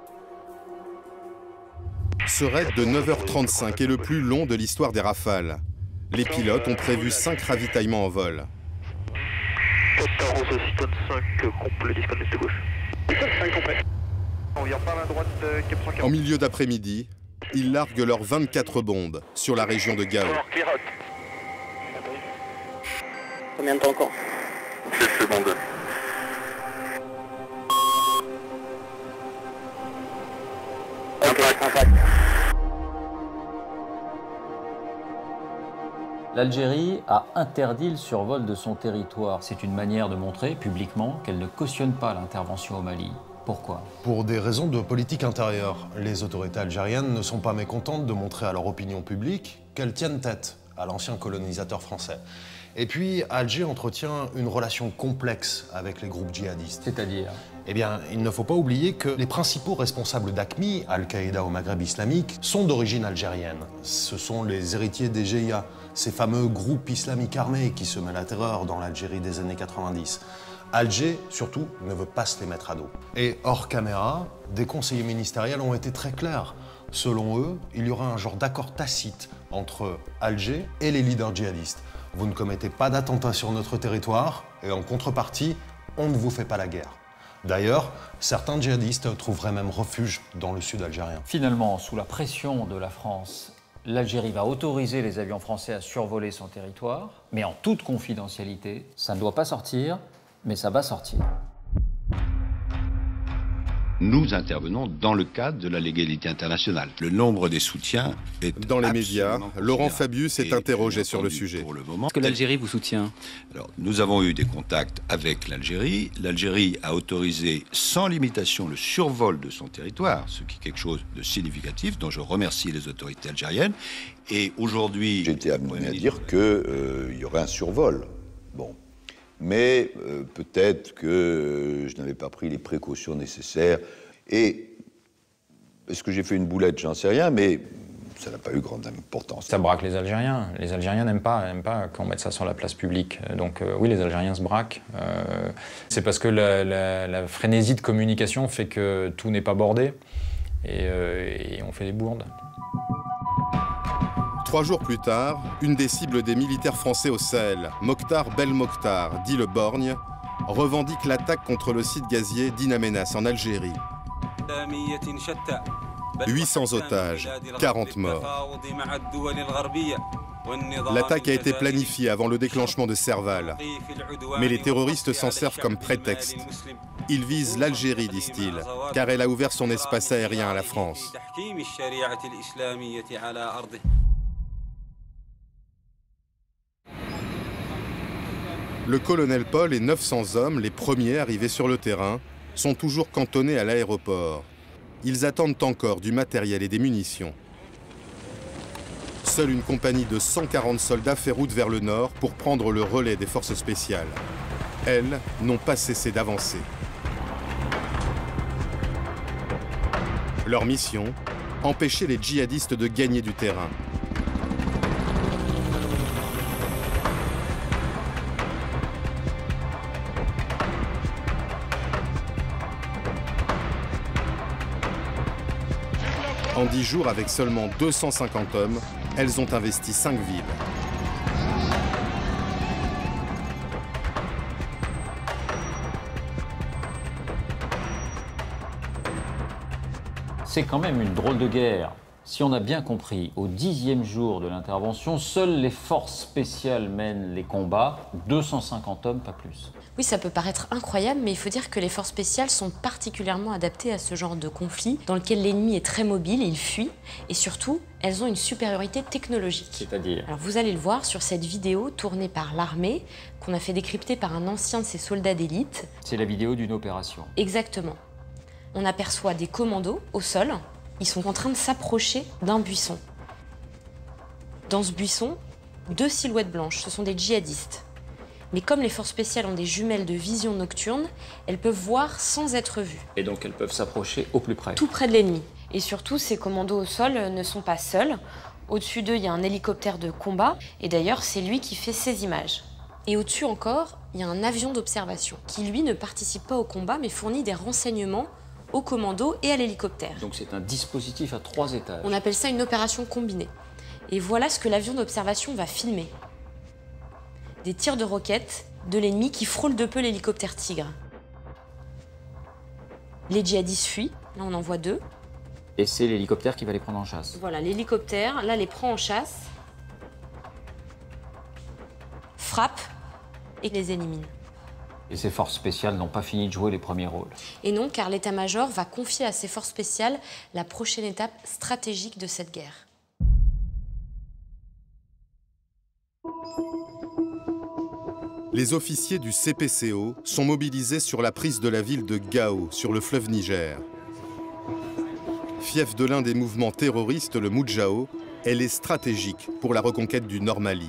Ce raid de neuf heures trente-cinq est le plus long de l'histoire des Rafales. Les pilotes ont prévu cinq ravitaillements en vol. En milieu d'après-midi, ils larguent leurs vingt-quatre bombes sur la région de Gao. Combien de temps encore? sept secondes. L'Algérie a interdit le survol de son territoire. C'est une manière de montrer publiquement qu'elle ne cautionne pas l'intervention au Mali. Pourquoi? Pour des raisons de politique intérieure. Les autorités algériennes ne sont pas mécontentes de montrer à leur opinion publique qu'elles tiennent tête à l'ancien colonisateur français. Et puis, Alger entretient une relation complexe avec les groupes djihadistes. C'est-à-dire? Eh bien, il ne faut pas oublier que les principaux responsables d'A Q M I, Al-Qaïda au Maghreb islamique, sont d'origine algérienne. Ce sont les héritiers des G I A, ces fameux groupes islamiques armés qui semaient la terreur dans l'Algérie des années quatre-vingt-dix. Alger, surtout, ne veut pas se les mettre à dos. Et hors caméra, des conseillers ministériels ont été très clairs. Selon eux, il y aura un genre d'accord tacite entre Alger et les leaders djihadistes. Vous ne commettez pas d'attentats sur notre territoire et en contrepartie, on ne vous fait pas la guerre. D'ailleurs, certains djihadistes trouveraient même refuge dans le sud algérien. Finalement, sous la pression de la France, l'Algérie va autoriser les avions français à survoler son territoire, mais en toute confidentialité. Ça ne doit pas sortir, mais ça va sortir. Nous intervenons dans le cadre de la légalité internationale. Le nombre des soutiens est Dans les médias, Laurent Fabius est interrogé sur le sujet. Pour le moment, est-ce que l'Algérie vous soutient? Alors, nous avons eu des contacts avec l'Algérie. L'Algérie a autorisé sans limitation le survol de son territoire, ce qui est quelque chose de significatif, dont je remercie les autorités algériennes. Et aujourd'hui... J'ai été amené à dire qu'il euh, y aurait un survol. Bon. Mais euh, peut-être que euh, je n'avais pas pris les précautions nécessaires. Et est-ce que j'ai fait une boulette? J'en sais rien, mais ça n'a pas eu grande importance. Ça braque les Algériens. Les Algériens n'aiment pas, n'aiment pas qu'on mette ça sur la place publique. Donc euh, oui, les Algériens se braquent. Euh, c'est parce que la, la, la frénésie de communication fait que tout n'est pas bordé. Et, euh, et on fait des bourdes. Trois jours plus tard, une des cibles des militaires français au Sahel, Mokhtar Belmokhtar, dit le Borgne, revendique l'attaque contre le site gazier d'In Amenas en Algérie. huit cents otages, quarante morts. L'attaque a été planifiée avant le déclenchement de Serval. Mais les terroristes s'en servent comme prétexte. Ils visent l'Algérie, disent-ils, car elle a ouvert son espace aérien à la France. Le colonel Paul et neuf cents hommes, les premiers arrivés sur le terrain, sont toujours cantonnés à l'aéroport. Ils attendent encore du matériel et des munitions. Seule une compagnie de cent quarante soldats fait route vers le nord pour prendre le relais des forces spéciales. Elles n'ont pas cessé d'avancer. Leur mission, empêcher les djihadistes de gagner du terrain. En dix jours, avec seulement deux cent cinquante hommes, elles ont investi cinq villes. C'est quand même une drôle de guerre. Si on a bien compris, au dixième jour de l'intervention, seules les forces spéciales mènent les combats, deux cent cinquante hommes, pas plus. Oui, ça peut paraître incroyable, mais il faut dire que les forces spéciales sont particulièrement adaptées à ce genre de conflit, dans lequel l'ennemi est très mobile, il fuit, et surtout, elles ont une supériorité technologique. C'est-à-dire? Alors vous allez le voir sur cette vidéo tournée par l'armée, qu'on a fait décrypter par un ancien de ses soldats d'élite. C'est la vidéo d'une opération. Exactement. On aperçoit des commandos au sol, ils sont en train de s'approcher d'un buisson. Dans ce buisson, deux silhouettes blanches, ce sont des djihadistes. Mais comme les forces spéciales ont des jumelles de vision nocturne, elles peuvent voir sans être vues. Et donc elles peuvent s'approcher au plus près. Tout près de l'ennemi. Et surtout, ces commandos au sol ne sont pas seuls. Au-dessus d'eux, il y a un hélicoptère de combat. Et d'ailleurs, c'est lui qui fait ces images. Et au-dessus encore, il y a un avion d'observation qui, lui, ne participe pas au combat, mais fournit des renseignements aux commandos et à l'hélicoptère. Donc c'est un dispositif à trois étages. On appelle ça une opération combinée. Et voilà ce que l'avion d'observation va filmer. Des tirs de roquettes de l'ennemi qui frôlent de peu l'hélicoptère Tigre. Les djihadistes fuient, là on en voit deux. Et c'est l'hélicoptère qui va les prendre en chasse. Voilà, l'hélicoptère, là les prend en chasse, frappe et les élimine. Et ces forces spéciales n'ont pas fini de jouer les premiers rôles. Et non, car l'état-major va confier à ces forces spéciales la prochaine étape stratégique de cette guerre. Les officiers du C P C O sont mobilisés sur la prise de la ville de Gao, sur le fleuve Niger. Fief de l'un des mouvements terroristes, le Moudjahou, elle est stratégique pour la reconquête du Nord Mali.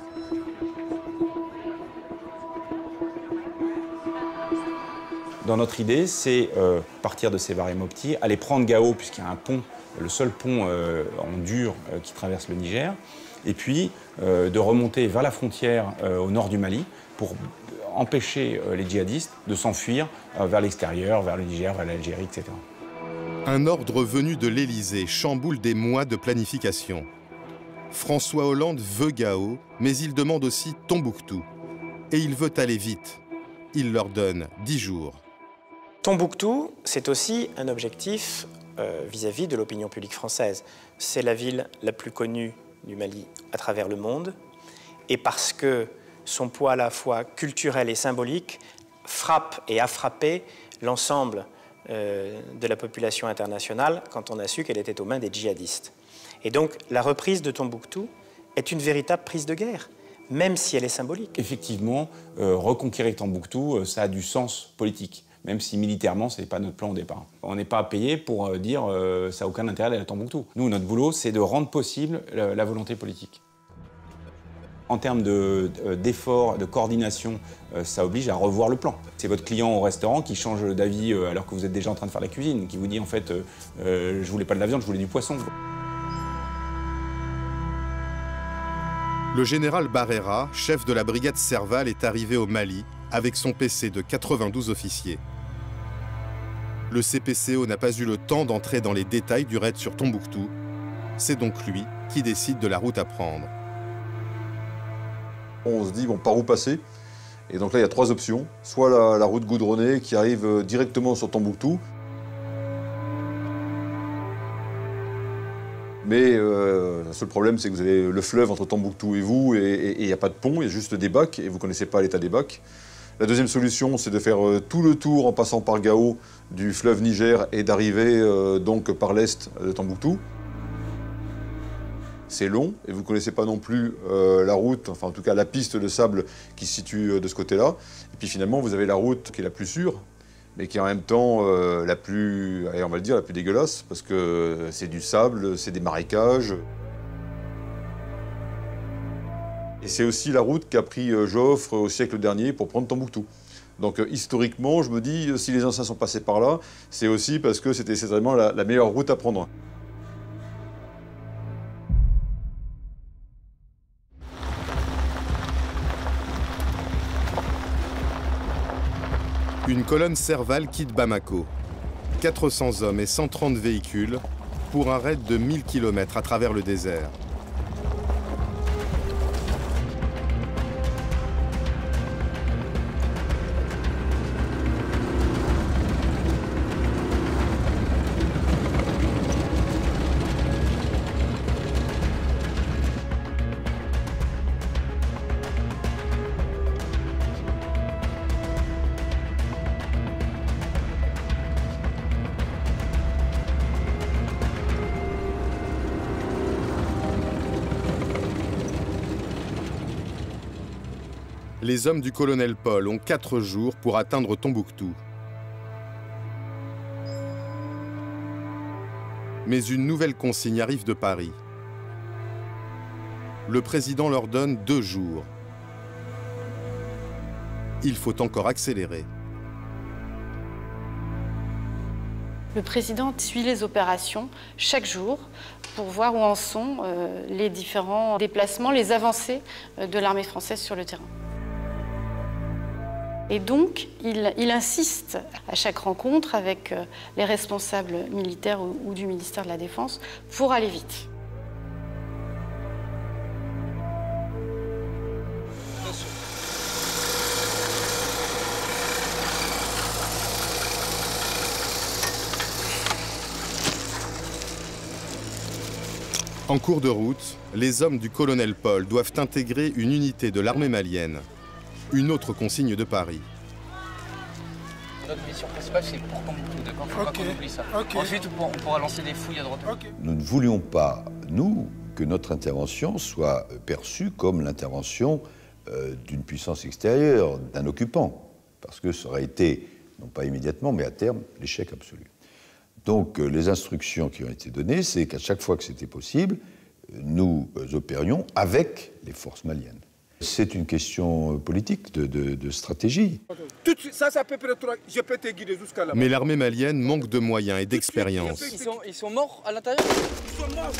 Dans notre idée, c'est euh, partir de Sévaré Mopti, aller prendre Gao, puisqu'il y a un pont, le seul pont euh, en dur euh, qui traverse le Niger, et puis euh, de remonter vers la frontière euh, au nord du Mali pour empêcher euh, les djihadistes de s'enfuir euh, vers l'extérieur, vers le Niger, vers l'Algérie, et cetera. Un ordre venu de l'Élysée chamboule des mois de planification. François Hollande veut Gao, mais il demande aussi Tombouctou. Et il veut aller vite. Il leur donne dix jours. Tombouctou, c'est aussi un objectif euh, vis-à-vis de l'opinion publique française. C'est la ville la plus connue du Mali à travers le monde, et parce que son poids à la fois culturel et symbolique frappe et a frappé l'ensemble euh, de la population internationale quand on a su qu'elle était aux mains des djihadistes. Et donc la reprise de Tombouctou est une véritable prise de guerre, même si elle est symbolique. Effectivement, euh, reconquérir Tombouctou, euh, ça a du sens politique, même si militairement, ce n'est pas notre plan au départ. On n'est pas payé pour euh, dire euh, ça n'a aucun intérêt d'aller à Tombouctou. Nous, notre boulot, c'est de rendre possible la, la volonté politique. En termes d'efforts, de, de, de coordination, euh, ça oblige à revoir le plan. C'est votre client au restaurant qui change d'avis euh, alors que vous êtes déjà en train de faire la cuisine, qui vous dit en fait euh, euh, je voulais pas de la viande, je voulais du poisson. Le général Barrera, chef de la brigade Serval, est arrivé au Mali avec son P C de quatre-vingt-douze officiers. Le C P C O n'a pas eu le temps d'entrer dans les détails du raid sur Tombouctou. C'est donc lui qui décide de la route à prendre. On se dit, bon, par où passer? Et donc là, il y a trois options. Soit la, la route goudronnée qui arrive directement sur Tombouctou. Mais euh, le seul problème, c'est que vous avez le fleuve entre Tombouctou et vous, et il n'y a pas de pont, il y a juste des bacs, et vous ne connaissez pas l'état des bacs. La deuxième solution, c'est de faire euh, tout le tour en passant par Gao du fleuve Niger et d'arriver euh, donc par l'est de Tombouctou. C'est long, et vous ne connaissez pas non plus euh, la route, enfin en tout cas la piste de sable qui se situe euh, de ce côté-là. Et puis finalement, vous avez la route qui est la plus sûre, mais qui est en même temps euh, la plus, allez, on va le dire, la plus dégueulasse, parce que c'est du sable, c'est des marécages. Et c'est aussi la route qu'a pris euh, Joffre au siècle dernier pour prendre Tombouctou. Donc euh, historiquement, je me dis, si les anciens sont passés par là, c'est aussi parce que c'était certainement la, la meilleure route à prendre. Une colonne Serval quitte Bamako. quatre cents hommes et cent trente véhicules pour un raid de mille kilomètres à travers le désert. Les hommes du colonel Paul ont quatre jours pour atteindre Tombouctou. Mais une nouvelle consigne arrive de Paris. Le président leur donne deux jours. Il faut encore accélérer. Le président suit les opérations chaque jour pour voir où en sont euh, les différents déplacements, les avancées euh, de l'armée française sur le terrain. Et donc, il, il insiste à chaque rencontre avec euh, les responsables militaires ou, ou du ministère de la Défense pour aller vite. En cours de route, les hommes du colonel Paul doivent intégrer une unité de l'armée malienne. Une autre consigne de Paris. Notre mission principale, c'est pour Tombouctou, d'accord? Faut okay. pas qu'on oublie ça. Okay. Ensuite, on pourra lancer des fouilles à droite. Okay. Nous ne voulions pas, nous, que notre intervention soit perçue comme l'intervention euh, d'une puissance extérieure, d'un occupant, parce que ça aurait été, non pas immédiatement, mais à terme, l'échec absolu. Donc euh, les instructions qui ont été données, c'est qu'à chaque fois que c'était possible, nous opérions avec les forces maliennes. C'est une question politique, de, de, de stratégie. Tout de suite, ça, ça peut être, je peux te guider jusqu'à là-bas. Mais l'armée malienne manque de moyens et d'expérience. Ils sont, ils sont morts à l'intérieur? Ils sont morts.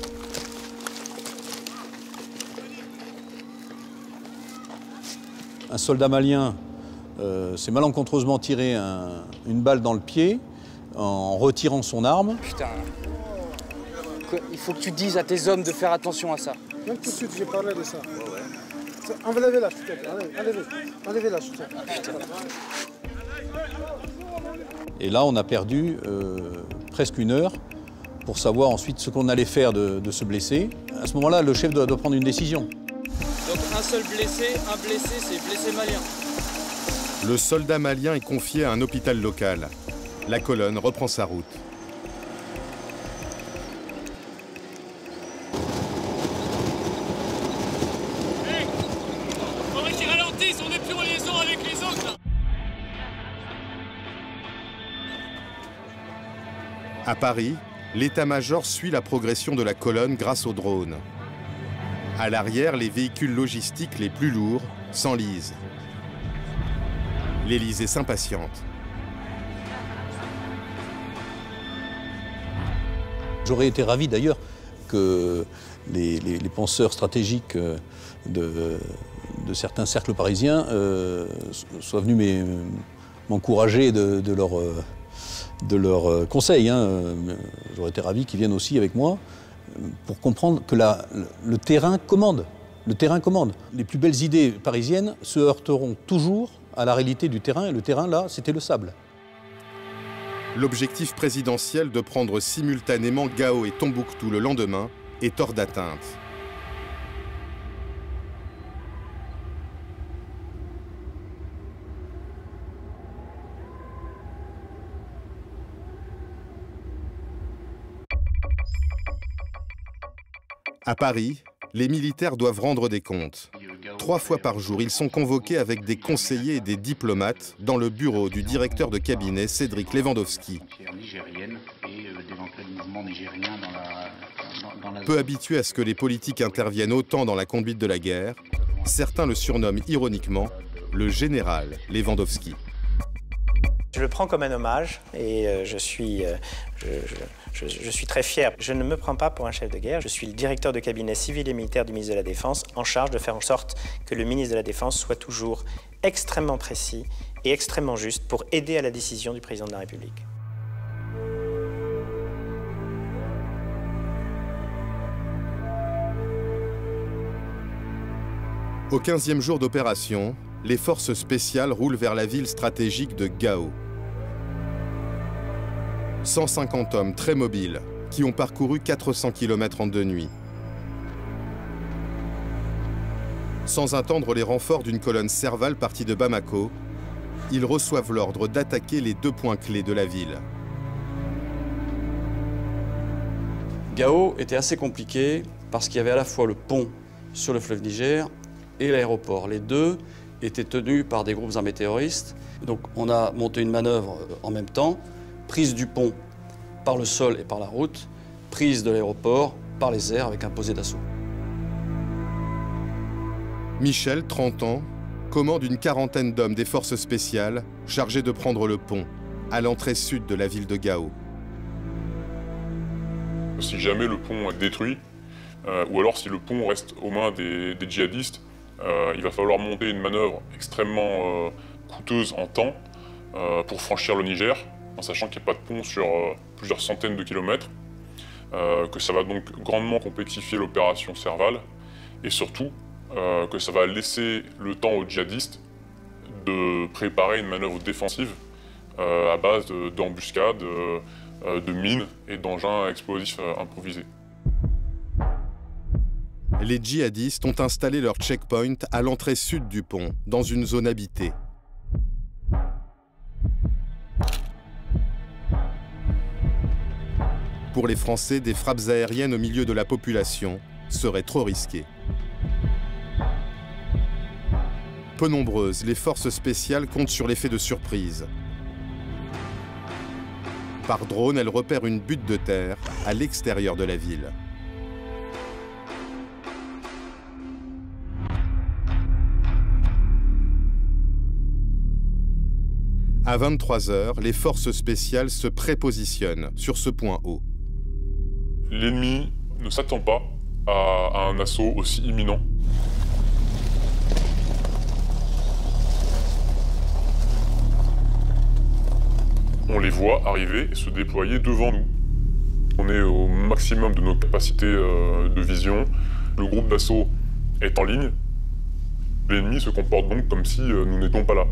Un soldat malien euh, s'est malencontreusement tiré un, une balle dans le pied en retirant son arme. Putain. Il faut que tu dises à tes hommes de faire attention à ça. Même tout de suite, j'ai parlé de ça. Ouais, ouais. Enlevez-la, s'il te plaît. Enlevez, enlevez-la, s'il te plaît. Et là, on a perdu euh, presque une heure pour savoir ensuite ce qu'on allait faire de, de ce blessé. À ce moment-là, le chef doit, doit prendre une décision. Donc un seul blessé, un blessé, c'est blessé malien. Le soldat malien est confié à un hôpital local. La colonne reprend sa route. On n'est plus en liaison avec les autres. À Paris, l'état-major suit la progression de la colonne grâce aux drones. À l'arrière, les véhicules logistiques les plus lourds s'enlisent. L'Élysée s'impatiente. J'aurais été ravi d'ailleurs que les, les, les penseurs stratégiques de, de certains cercles parisiens euh, soient venus m'encourager de, de leurs de leur conseils. Hein. J'aurais été ravi qu'ils viennent aussi avec moi pour comprendre que la, le, le terrain commande. Le terrain commande. Les plus belles idées parisiennes se heurteront toujours à la réalité du terrain, et le terrain, là, c'était le sable. L'objectif présidentiel de prendre simultanément Gao et Tombouctou le lendemain est hors d'atteinte. À Paris, les militaires doivent rendre des comptes. Trois fois par jour, ils sont convoqués avec des conseillers et des diplomates dans le bureau du directeur de cabinet Cédric Lewandowski. Peu habitués à ce que les politiques interviennent autant dans la conduite de la guerre, certains le surnomment ironiquement le général Lewandowski. Je le prends comme un hommage et euh, je, suis, euh, je, je, je, je suis très fier. Je ne me prends pas pour un chef de guerre. Je suis le directeur de cabinet civil et militaire du ministre de la Défense, en charge de faire en sorte que le ministre de la Défense soit toujours extrêmement précis et extrêmement juste pour aider à la décision du président de la République. Au quinzième jour d'opération, les forces spéciales roulent vers la ville stratégique de Gao. cent cinquante hommes très mobiles qui ont parcouru quatre cents kilomètres en deux nuits. Sans attendre les renforts d'une colonne Serval partie de Bamako, ils reçoivent l'ordre d'attaquer les deux points clés de la ville. Gao était assez compliqué parce qu'il y avait à la fois le pont sur le fleuve Niger et l'aéroport. Les deux étaient tenus par des groupes armés terroristes. Donc on a monté une manœuvre en même temps, prise du pont par le sol et par la route, prise de l'aéroport par les airs avec un posé d'assaut. Michel, trente ans, commande une quarantaine d'hommes des forces spéciales chargés de prendre le pont à l'entrée sud de la ville de Gao. Si jamais le pont est détruit, euh, ou alors si le pont reste aux mains des, des djihadistes, Euh, il va falloir monter une manœuvre extrêmement euh, coûteuse en temps euh, pour franchir le Niger, en sachant qu'il n'y a pas de pont sur euh, plusieurs centaines de kilomètres, euh, que ça va donc grandement complexifier l'opération Serval, et surtout euh, que ça va laisser le temps aux djihadistes de préparer une manœuvre défensive euh, à base d'embuscades, de, euh, de mines et d'engins explosifs euh, improvisés. Les djihadistes ont installé leur checkpoint à l'entrée sud du pont, dans une zone habitée. Pour les Français, des frappes aériennes au milieu de la population seraient trop risquées. Peu nombreuses, les forces spéciales comptent sur l'effet de surprise. Par drone, elles repèrent une butte de terre à l'extérieur de la ville. À vingt-trois heures, les forces spéciales se prépositionnent sur ce point haut. L'ennemi ne s'attend pas à, à un assaut aussi imminent. On les voit arriver et se déployer devant nous. On est au maximum de nos capacités euh, de vision. Le groupe d'assaut est en ligne. L'ennemi se comporte donc comme si euh, nous n'étions pas là.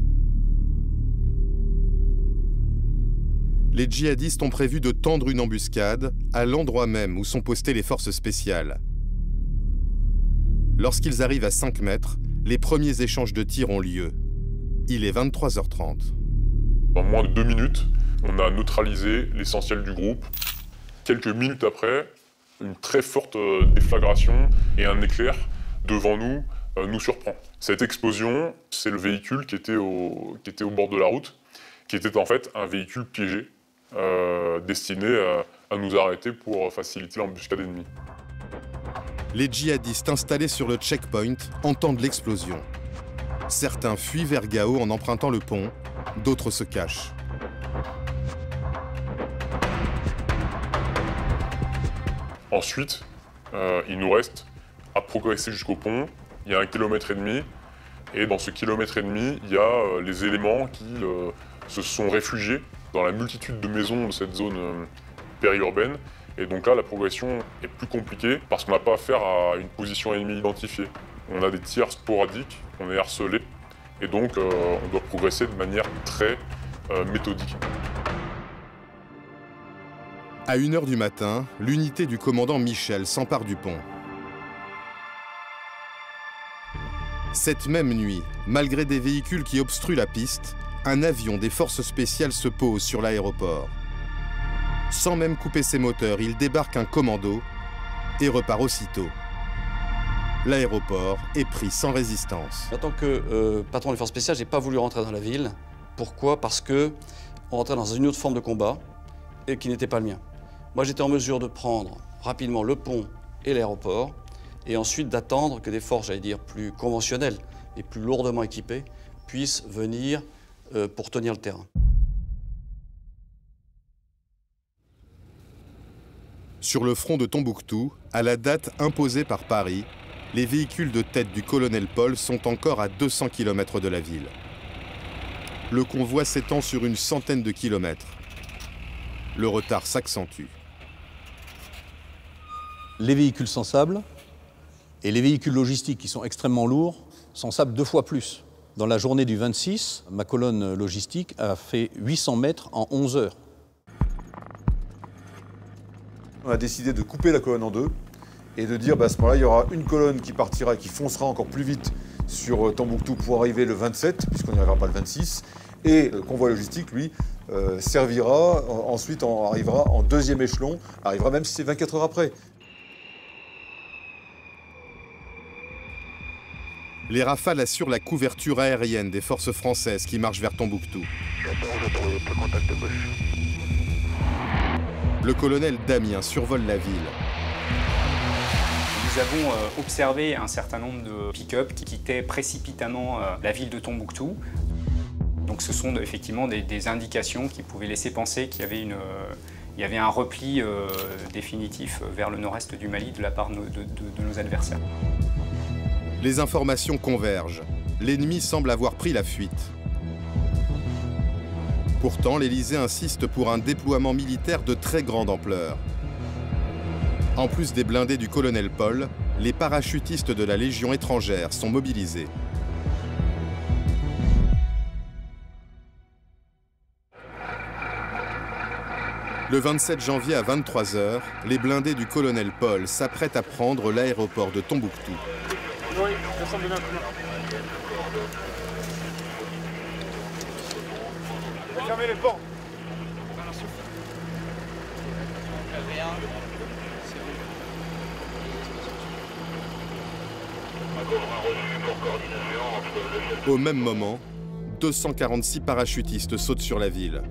Les djihadistes ont prévu de tendre une embuscade à l'endroit même où sont postées les forces spéciales. Lorsqu'ils arrivent à cinq mètres, les premiers échanges de tirs ont lieu. Il est vingt-trois heures trente. En moins de deux minutes, on a neutralisé l'essentiel du groupe. Quelques minutes après, une très forte déflagration et un éclair devant nous euh, nous surprend. Cette explosion, c'est le véhicule qui était, au, qui était au bord de la route, qui était en fait un véhicule piégé, euh, destiné à, à nous arrêter pour faciliter l'embuscade ennemie. Les djihadistes installés sur le checkpoint entendent l'explosion. Certains fuient vers Gao en empruntant le pont, d'autres se cachent. Ensuite, euh, il nous reste à progresser jusqu'au pont. Il y a un kilomètre et demi. Et dans ce kilomètre et demi, il y a euh, les éléments qui euh, se sont réfugiés dans la multitude de maisons de cette zone euh, périurbaine. Et donc là, la progression est plus compliquée parce qu'on n'a pas affaire à une position ennemie identifiée. On a des tirs sporadiques, on est harcelé. Et donc, euh, on doit progresser de manière très euh, méthodique. À une heure du matin, l'unité du commandant Michel s'empare du pont. Cette même nuit, malgré des véhicules qui obstruent la piste, un avion des forces spéciales se pose sur l'aéroport. Sans même couper ses moteurs, il débarque un commando et repart aussitôt. L'aéroport est pris sans résistance. En tant que euh, patron des forces spéciales, je n'ai pas voulu rentrer dans la ville. Pourquoi? Parce qu'on rentrait dans une autre forme de combat et qui n'était pas le mien. Moi, j'étais en mesure de prendre rapidement le pont et l'aéroport et ensuite d'attendre que des forces, j'allais dire, plus conventionnelles et plus lourdement équipées puissent venir euh, pour tenir le terrain. Sur le front de Tombouctou, à la date imposée par Paris, les véhicules de tête du colonel Paul sont encore à deux cents kilomètres de la ville. Le convoi s'étend sur une centaine de kilomètres. Le retard s'accentue. Les véhicules sensables et les véhicules logistiques qui sont extrêmement lourds sensables deux fois plus. Dans la journée du vingt-six, ma colonne logistique a fait huit cents mètres en onze heures. On a décidé de couper la colonne en deux et de dire bah, à ce moment-là, il y aura une colonne qui partira et qui foncera encore plus vite sur Tombouctou pour arriver le vingt-sept, puisqu'on n'y arrivera pas le vingt-six. Et le convoi logistique, lui, euh, servira, en, ensuite on arrivera en deuxième échelon, arrivera même si c'est vingt-quatre heures après. Les Rafales assurent la couverture aérienne des forces françaises qui marchent vers Tombouctou. Le colonel Damien survole la ville. Nous avons euh, observé un certain nombre de pick-up qui quittaient précipitamment euh, la ville de Tombouctou. Donc ce sont effectivement des, des indications qui pouvaient laisser penser qu'il y avait, une, euh, il y avait un repli euh, définitif vers le nord-est du Mali de la part de, de, de, de nos adversaires. Les informations convergent. L'ennemi semble avoir pris la fuite. Pourtant, l'Élysée insiste pour un déploiement militaire de très grande ampleur. En plus des blindés du colonel Paul, les parachutistes de la Légion étrangère sont mobilisés. Le vingt-sept janvier à vingt-trois heures, les blindés du colonel Paul s'apprêtent à prendre l'aéroport de Tombouctou. Oui, ça semble bien. Fermez les portes. Accord reçu pour coordination entre Au même moment, deux cent quarante-six parachutistes sautent sur la ville.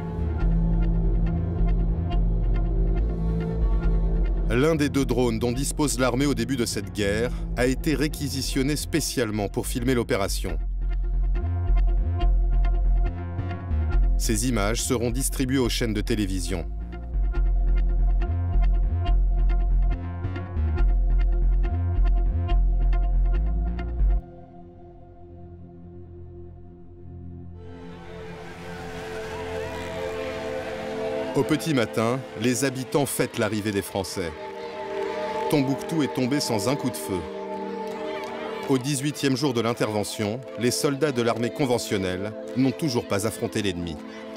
L'un des deux drones dont dispose l'armée au début de cette guerre a été réquisitionné spécialement pour filmer l'opération. Ces images seront distribuées aux chaînes de télévision. Au petit matin, les habitants fêtent l'arrivée des Français. Tombouctou est tombé sans un coup de feu. Au dix-huitième jour de l'intervention, les soldats de l'armée conventionnelle n'ont toujours pas affronté l'ennemi.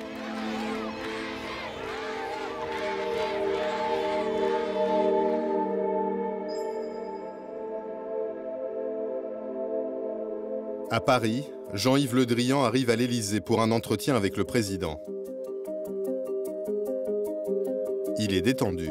À Paris, Jean-Yves Le Drian arrive à l'Élysée pour un entretien avec le président. Il est détendu.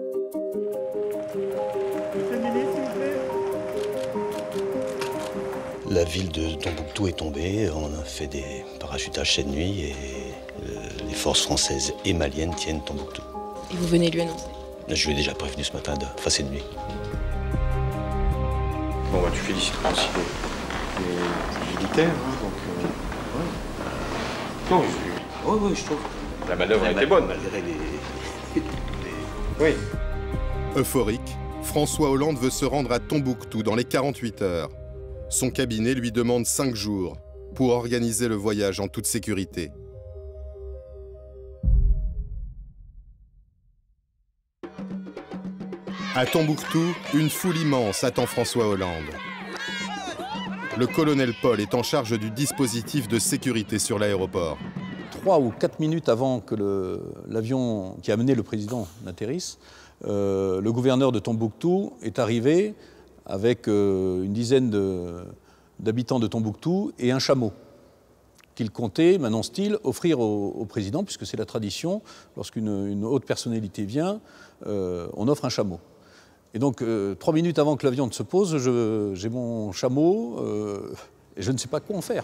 La ville de Tombouctou est tombée, on a fait des parachutages cette nuit et euh, les forces françaises et maliennes tiennent Tombouctou. Et vous venez lui annoncer? Je lui ai déjà prévenu ce matin, de, enfin cette nuit. Bon, bah, tu féliciteras aussi les, les militaires, hein, donc... Euh, ouais. Non, je... ouais, ouais, je trouve. La manœuvre a été bonne. Malgré les... Oui. Euphorique, François Hollande veut se rendre à Tombouctou dans les quarante-huit heures. Son cabinet lui demande cinq jours pour organiser le voyage en toute sécurité. À Tombouctou, une foule immense attend François Hollande. Le colonel Paul est en charge du dispositif de sécurité sur l'aéroport. Trois ou quatre minutes avant que l'avion qui a amené le président n'atterrisse, euh, le gouverneur de Tombouctou est arrivé avec euh, une dizaine d'habitants de, de Tombouctou et un chameau qu'il comptait, m'annonce-t-il, offrir au, au président, puisque c'est la tradition, lorsqu'une une haute personnalité vient, euh, on offre un chameau. Et donc, euh, trois minutes avant que l'avion ne se pose, j'ai mon chameau euh, et je ne sais pas quoi en faire.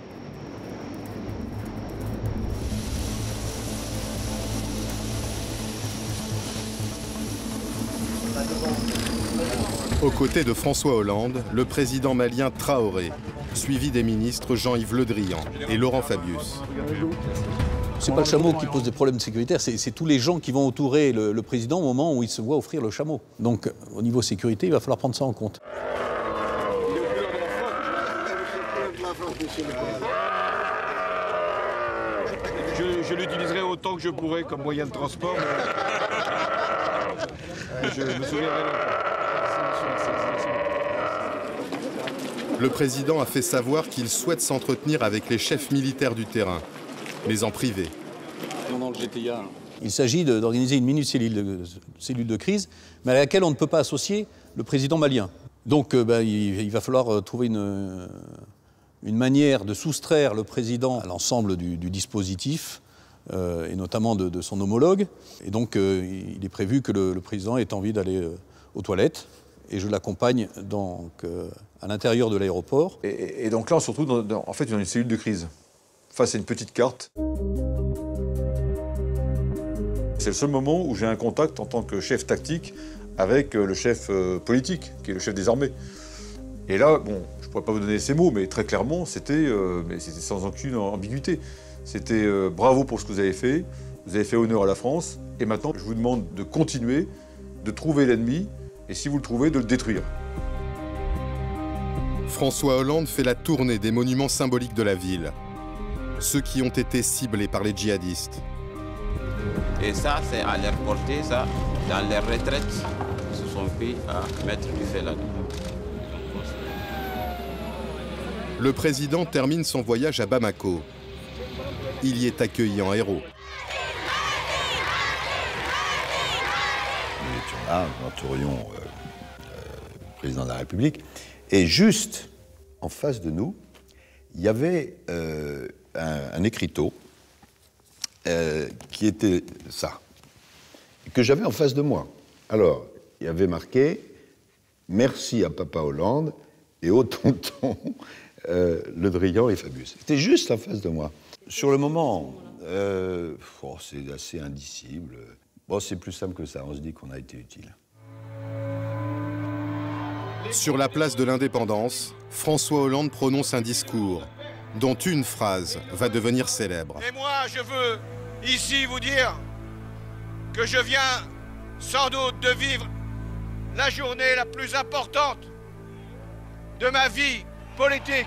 Aux côtés de François Hollande, le président malien Traoré, suivi des ministres Jean-Yves Le Drian et Laurent Fabius. C'est pas le chameau qui pose des problèmes sécuritaires, c'est tous les gens qui vont entourer le, le président au moment où il se voit offrir le chameau. Donc, au niveau sécurité, il va falloir prendre ça en compte. Je, je l'utiliserai autant que je pourrai comme moyen de transport, mais je me souviendrai longtemps. Le président a fait savoir qu'il souhaite s'entretenir avec les chefs militaires du terrain, mais en privé. Il s'agit d'organiser une mini-cellule de, cellule de crise, mais à laquelle on ne peut pas associer le président malien. Donc euh, ben, il, il va falloir trouver une, une manière de soustraire le président à l'ensemble du, du dispositif, euh, et notamment de, de son homologue. Et donc euh, il est prévu que le, le président ait envie d'aller euh, aux toilettes, et je l'accompagne donc euh, à l'intérieur de l'aéroport. Et, et donc là, on se retrouve dans, dans, en fait, dans une cellule de crise, face à une petite carte. C'est le seul moment où j'ai un contact en tant que chef tactique avec le chef euh, politique, qui est le chef des armées. Et là, bon, je ne pourrais pas vous donner ces mots, mais très clairement, c'était euh, sans aucune ambiguïté. C'était euh, bravo pour ce que vous avez fait, vous avez fait honneur à la France, et maintenant, je vous demande de continuer, de trouver l'ennemi, et si vous le trouvez, de le détruire. François Hollande fait la tournée des monuments symboliques de la ville, ceux qui ont été ciblés par les djihadistes. Et ça, c'est à leur portée, ça, dans les retraites, ils se sont pris à mettre du feu là-dedans. Le président termine son voyage à Bamako. Il y est accueilli en héros. Nous étions là, nous entourions euh, euh, le président de la République. Et juste en face de nous, il y avait euh, un, un écriteau euh, qui était ça, que j'avais en face de moi. Alors, il y avait marqué « Merci à Papa Hollande et au tonton euh, Le Drian et Fabius. C'était juste en face de moi. Sur le moment, euh, oh, c'est assez indicible. Bon, c'est plus simple que ça, on se dit qu'on a été utile. Sur la place de l'Indépendance, François Hollande prononce un discours dont une phrase va devenir célèbre. Et moi, je veux ici vous dire que je viens sans doute de vivre la journée la plus importante de ma vie politique.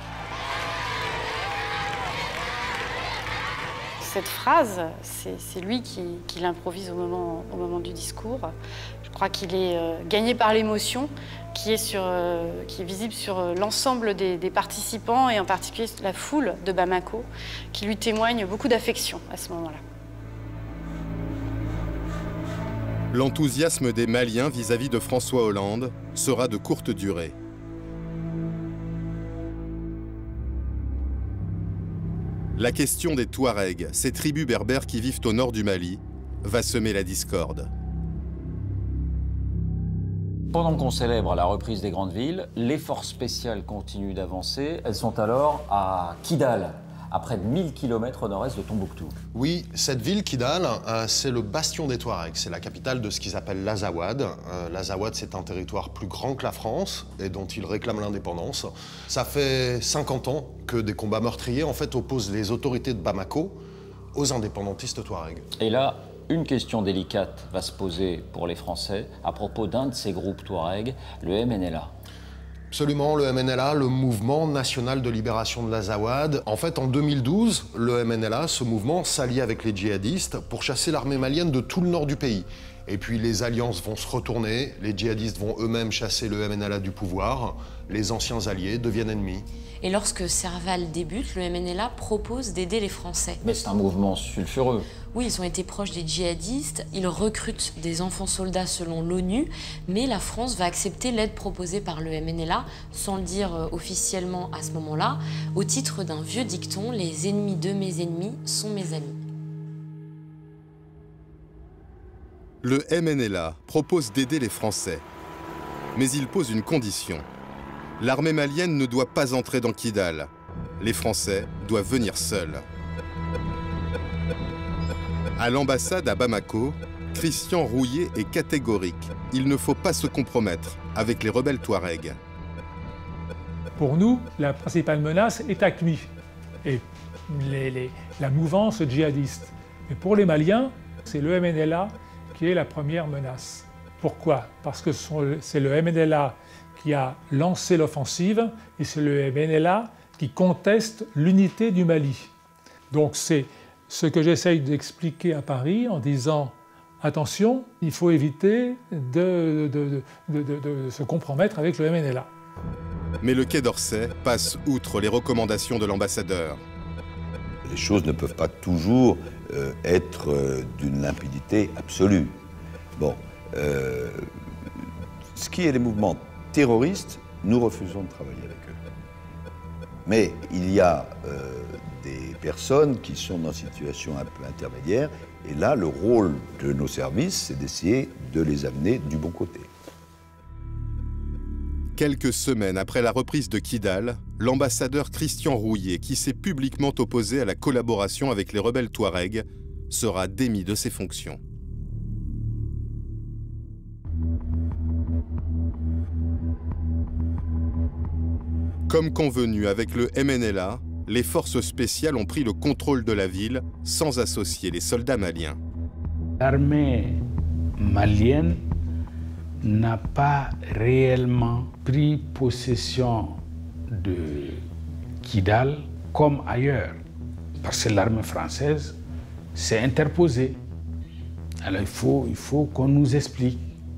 Cette phrase, c'est lui qui, qui l'improvise au moment, au moment du discours. Je crois qu'il est euh, gagné par l'émotion qui, est sur, euh, qui est visible sur euh, l'ensemble des, des participants et en particulier la foule de Bamako qui lui témoigne beaucoup d'affection à ce moment-là. L'enthousiasme des Maliens vis-à-vis de François Hollande sera de courte durée. La question des Touaregs, ces tribus berbères qui vivent au nord du Mali, va semer la discorde. Pendant qu'on célèbre la reprise des grandes villes, les forces spéciales continuent d'avancer. Elles sont alors à Kidal, à près de mille kilomètres au nord-est de Tombouctou. Oui, cette ville, Kidal, euh, c'est le bastion des Touaregs. C'est la capitale de ce qu'ils appellent l'Azawad. Euh, L'Azawad, c'est un territoire plus grand que la France et dont ils réclament l'indépendance. Ça fait cinquante ans que des combats meurtriers, en fait, opposent les autorités de Bamako aux indépendantistes Touaregs. Et là, une question délicate va se poser pour les Français à propos d'un de ces groupes Touaregs, le M N L A. Absolument, le M N L A, le Mouvement National de Libération de l'Azawad. En fait, en deux mille douze, le M N L A, ce mouvement, s'allie avec les djihadistes pour chasser l'armée malienne de tout le nord du pays. Et puis les alliances vont se retourner, les djihadistes vont eux-mêmes chasser le M N L A du pouvoir, les anciens alliés deviennent ennemis. Et lorsque Serval débute, le M N L A propose d'aider les Français. Mais c'est un mouvement sulfureux. Oui, ils ont été proches des djihadistes, ils recrutent des enfants soldats selon l'ONU, mais la France va accepter l'aide proposée par le M N L A, sans le dire officiellement à ce moment-là, au titre d'un vieux dicton, les ennemis de mes ennemis sont mes amis. Le M N L A propose d'aider les Français, mais il pose une condition. L'armée malienne ne doit pas entrer dans Kidal. Les Français doivent venir seuls. À l'ambassade à Bamako, Christian Rouillet est catégorique. Il ne faut pas se compromettre avec les rebelles Touaregs. Pour nous, la principale menace est AQMI et les, les, la mouvance djihadiste. Mais pour les Maliens, c'est le M N L A qui est la première menace. Pourquoi? Parce que c'est le M N L A qui a lancé l'offensive et c'est le M N L A qui conteste l'unité du Mali. Donc c'est ce que j'essaye d'expliquer à Paris en disant « Attention, il faut éviter de, de, de, de, de se compromettre avec le M N L A ». Mais le Quai d'Orsay passe outre les recommandations de l'ambassadeur. Les choses ne peuvent pas toujours euh, être euh, d'une limpidité absolue. Bon, euh, ce qui est des mouvements terroristes, nous refusons de travailler avec eux. Mais il y a euh, des personnes qui sont dans une situation un peu intermédiaire, et là, le rôle de nos services, c'est d'essayer de les amener du bon côté. Quelques semaines après la reprise de Kidal, l'ambassadeur Christian Rouillet, qui s'est publiquement opposé à la collaboration avec les rebelles Touaregs, sera démis de ses fonctions. Comme convenu avec le M N L A, les forces spéciales ont pris le contrôle de la ville sans associer les soldats maliens. L'armée malienne n'a pas réellement pris possession de Kidal comme ailleurs, parce que l'armée française s'est interposée. Alors il faut, il faut qu'on nous explique.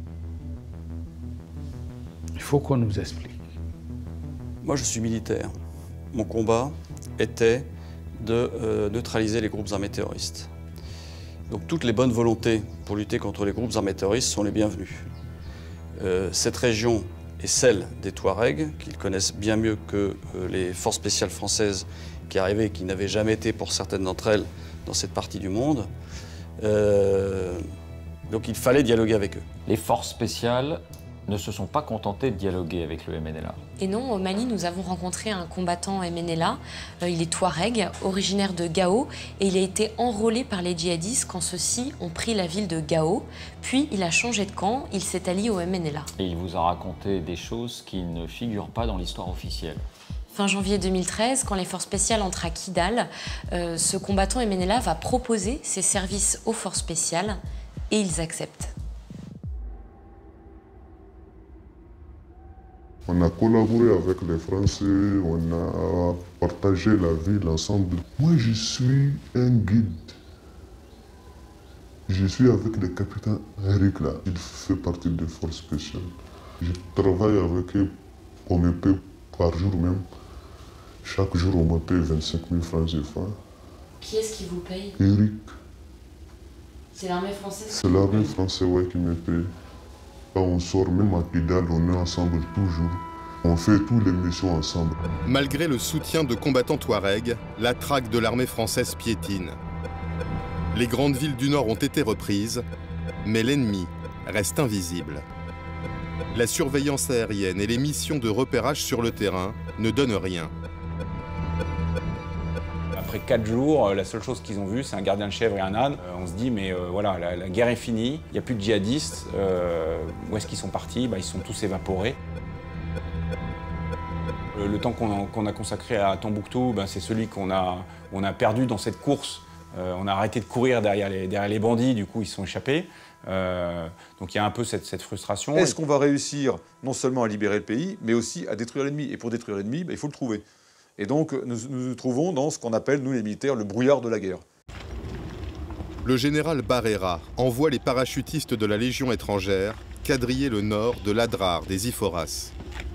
Il faut qu'on nous explique. Moi, je suis militaire. Mon combat était de euh, neutraliser les groupes armés terroristes. Donc toutes les bonnes volontés pour lutter contre les groupes armés terroristes sont les bienvenues. Euh, cette région est celle des Touaregs, qu'ils connaissent bien mieux que euh, les forces spéciales françaises qui arrivaient et qui n'avaient jamais été, pour certaines d'entre elles, dans cette partie du monde. Euh, donc il fallait dialoguer avec eux. Les forces spéciales ne se sont pas contentés de dialoguer avec le M N L A. Et non, au Mali, nous avons rencontré un combattant M N L A. Euh, il est Touareg, originaire de Gao, et il a été enrôlé par les djihadistes quand ceux-ci ont pris la ville de Gao. Puis il a changé de camp, il s'est allié au M N L A. Et il vous a raconté des choses qui ne figurent pas dans l'histoire officielle. Fin janvier deux mille treize, quand les forces spéciales entrent à Kidal, euh, ce combattant M N L A va proposer ses services aux forces spéciales et ils acceptent. On a collaboré avec les Français, on a partagé la ville ensemble. Moi, je suis un guide. Je suis avec le capitaine Eric là. Il fait partie des forces spéciales. Je travaille avec eux, on me paie par jour même. Chaque jour, on me paie vingt-cinq mille francs C F A. Qui est-ce qui vous paye? Eric. C'est l'armée française? C'est l'armée française ouais, qui me paye. Quand on sort, même à Kidal, on est ensemble toujours. On fait toutes les missions ensemble. Malgré le soutien de combattants touaregs, la traque de l'armée française piétine. Les grandes villes du Nord ont été reprises, mais l'ennemi reste invisible. La surveillance aérienne et les missions de repérage sur le terrain ne donnent rien. Après quatre jours, la seule chose qu'ils ont vue, c'est un gardien de chèvre et un âne. Euh, on se dit, mais euh, voilà, la, la guerre est finie, il n'y a plus de djihadistes. Euh, où est-ce qu'ils sont partis? Bah, ils sont tous évaporés. Le, le temps qu'on a, qu'on a consacré à Tombouctou, bah, c'est celui qu'on a, on a perdu dans cette course. Euh, on a arrêté de courir derrière les, derrière les bandits, du coup ils sont échappés. Euh, donc il y a un peu cette, cette frustration. Est-ce qu'on va réussir non seulement à libérer le pays, mais aussi à détruire l'ennemi? Et pour détruire l'ennemi, bah, il faut le trouver. Et donc, nous nous trouvons dans ce qu'on appelle, nous les militaires, le brouillard de la guerre. Le général Barrera envoie les parachutistes de la Légion étrangère quadriller le nord de l'Adrar des Iforas.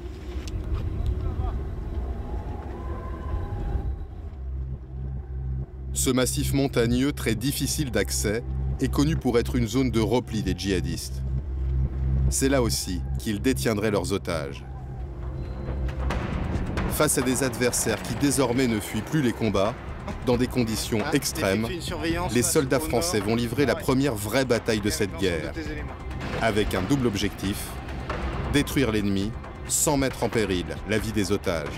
Ce massif montagneux très difficile d'accès est connu pour être une zone de repli des djihadistes. C'est là aussi qu'ils détiendraient leurs otages. Face à des adversaires qui désormais ne fuient plus les combats, dans des conditions extrêmes, les soldats français vont livrer la première vraie bataille de cette guerre, avec un double objectif, détruire l'ennemi sans mettre en péril la vie des otages.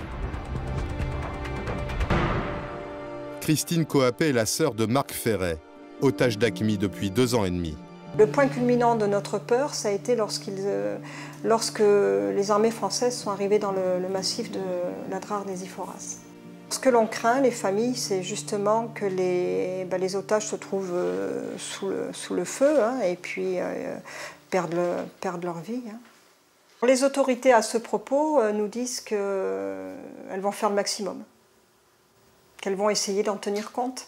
Christine Coapé est la sœur de Marc Ferret, otage d'Aqmi depuis deux ans et demi. Le point culminant de notre peur, ça a été lorsqu'ils, euh, lorsque les armées françaises sont arrivées dans le, le massif de l'Adrar des Iforas. Ce que l'on craint, les familles, c'est justement que les, ben, les otages se trouvent euh, sous, le, sous le feu hein, et puis euh, perdent, le, perdent leur vie. Hein. Les autorités à ce propos euh, nous disent qu'elles euh, vont faire le maximum, qu'elles vont essayer d'en tenir compte.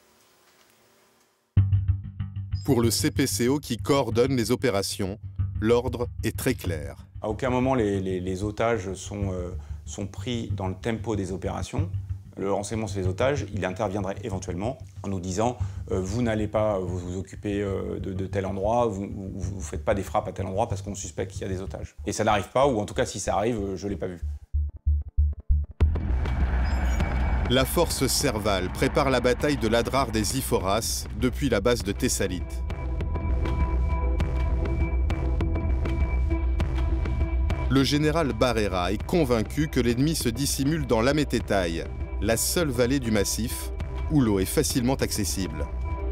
Pour le C P C O qui coordonne les opérations, l'ordre est très clair. À aucun moment les, les, les otages sont, euh, sont pris dans le tempo des opérations. Le renseignement sur les otages, il interviendrait éventuellement en nous disant euh, vous n'allez pas vous, vous occuper euh, de, de tel endroit, vous ne faites pas des frappes à tel endroit parce qu'on suspecte qu'il y a des otages. Et ça n'arrive pas, ou en tout cas si ça arrive, je ne l'ai pas vu. La force Serval prépare la bataille de l'Adrar des Iforas depuis la base de Thessalite. Le général Barrera est convaincu que l'ennemi se dissimule dans l'Amététaï, la seule vallée du massif où l'eau est facilement accessible.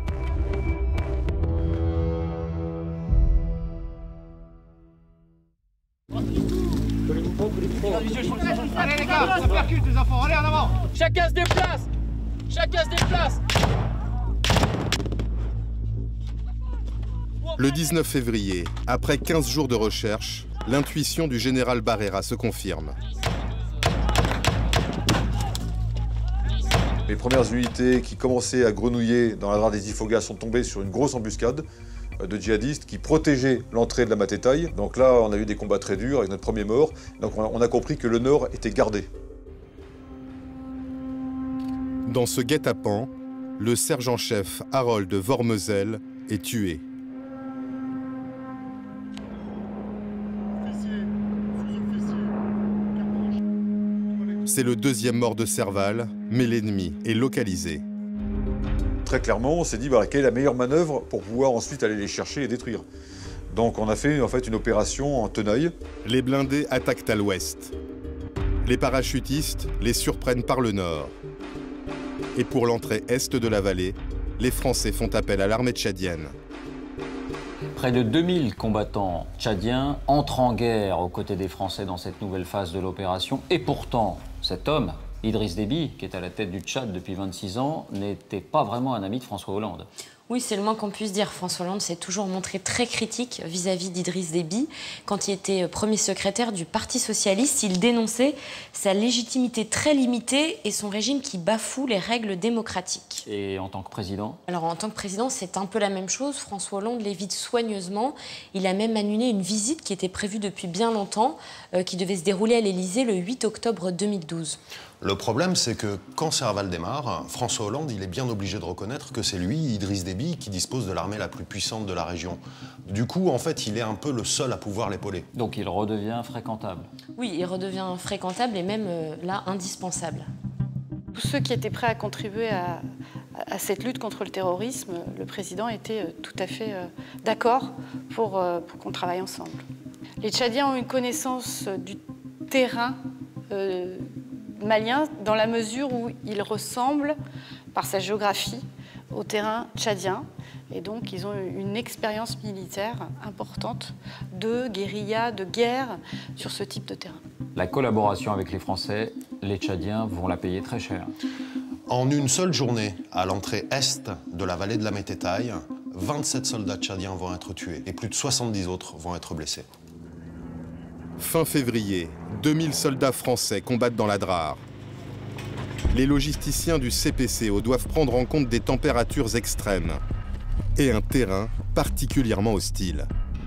Allez les gars, ça percute les enfants, allez en avant. Chacun se déplace. Chacun se déplace. Le dix-neuf février, après quinze jours de recherche, l'intuition du général Barrera se confirme. Les premières unités qui commençaient à grenouiller dans l'Adrar des Ifogas sont tombées sur une grosse embuscade de djihadistes qui protégeaient l'entrée de la Matétaï. Donc là, on a eu des combats très durs avec notre premier mort. Donc on a compris que le nord était gardé. Dans ce guet-apens, le sergent-chef Harold Vormesel est tué. C'est le deuxième mort de Serval, mais l'ennemi est localisé. Très clairement, on s'est dit bah, quelle est la meilleure manœuvre pour pouvoir ensuite aller les chercher et détruire. Donc on a fait en fait une opération en tenaille. Les blindés attaquent à l'ouest. Les parachutistes les surprennent par le nord. Et pour l'entrée est de la vallée, les Français font appel à l'armée tchadienne. Près de deux mille combattants tchadiens entrent en guerre aux côtés des Français dans cette nouvelle phase de l'opération. Et pourtant, cet homme, Idriss Déby, qui est à la tête du Tchad depuis vingt-six ans, n'était pas vraiment un ami de François Hollande. Oui, c'est le moins qu'on puisse dire. François Hollande s'est toujours montré très critique vis-à-vis d'Idriss Déby. Quand il était premier secrétaire du Parti socialiste, il dénonçait sa légitimité très limitée et son régime qui bafoue les règles démocratiques. Et en tant que président? Alors en tant que président, c'est un peu la même chose. François Hollande l'évite soigneusement. Il a même annulé une visite qui était prévue depuis bien longtemps, euh, qui devait se dérouler à l'Élysée le huit octobre deux mille douze. Le problème, c'est que quand Serval démarre, François Hollande, il est bien obligé de reconnaître que c'est lui, Idriss Déby, qui dispose de l'armée la plus puissante de la région. Du coup, en fait, il est un peu le seul à pouvoir l'épauler. Donc il redevient fréquentable? Oui, il redevient fréquentable et même, euh, là, indispensable. Tous ceux qui étaient prêts à contribuer à, à cette lutte contre le terrorisme, le président était euh, tout à fait euh, d'accord pour, euh, pour qu'on travaille ensemble. Les Tchadiens ont une connaissance du terrain euh, malien dans la mesure où il ressemble, par sa géographie, au terrain tchadien. Et donc, ils ont une expérience militaire importante de guérilla, de guerre sur ce type de terrain. La collaboration avec les Français, les Tchadiens vont la payer très cher. En une seule journée, à l'entrée est de la vallée de la Mététaille, vingt-sept soldats tchadiens vont être tués et plus de soixante-dix autres vont être blessés. Fin février, deux mille soldats français combattent dans la Drare. Les logisticiens du C P C O doivent prendre en compte des températures extrêmes et un terrain particulièrement hostile.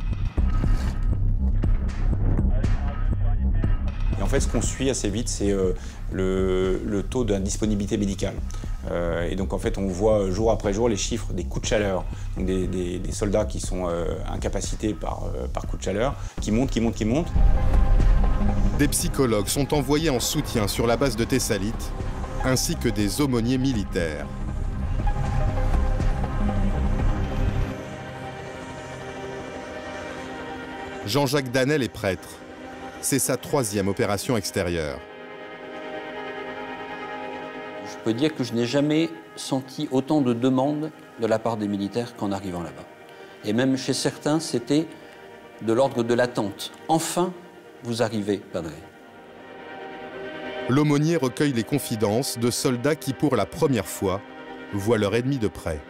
Et en fait, ce qu'on suit assez vite, c'est euh, le, le taux d'indisponibilité médicale. Euh, et donc, en fait, on voit jour après jour les chiffres des coups de chaleur, donc des, des, des soldats qui sont euh, incapacités par, euh, par coup de chaleur, qui montent, qui montent, qui montent. Des psychologues sont envoyés en soutien sur la base de Thessalite, ainsi que des aumôniers militaires. Jean-Jacques Danel est prêtre. C'est sa troisième opération extérieure. Je peux dire que je n'ai jamais senti autant de demandes de la part des militaires qu'en arrivant là-bas. Et même chez certains, c'était de l'ordre de l'attente. Enfin, vous arrivez, Padre. L'aumônier recueille les confidences de soldats qui, pour la première fois, voient leur ennemi de près.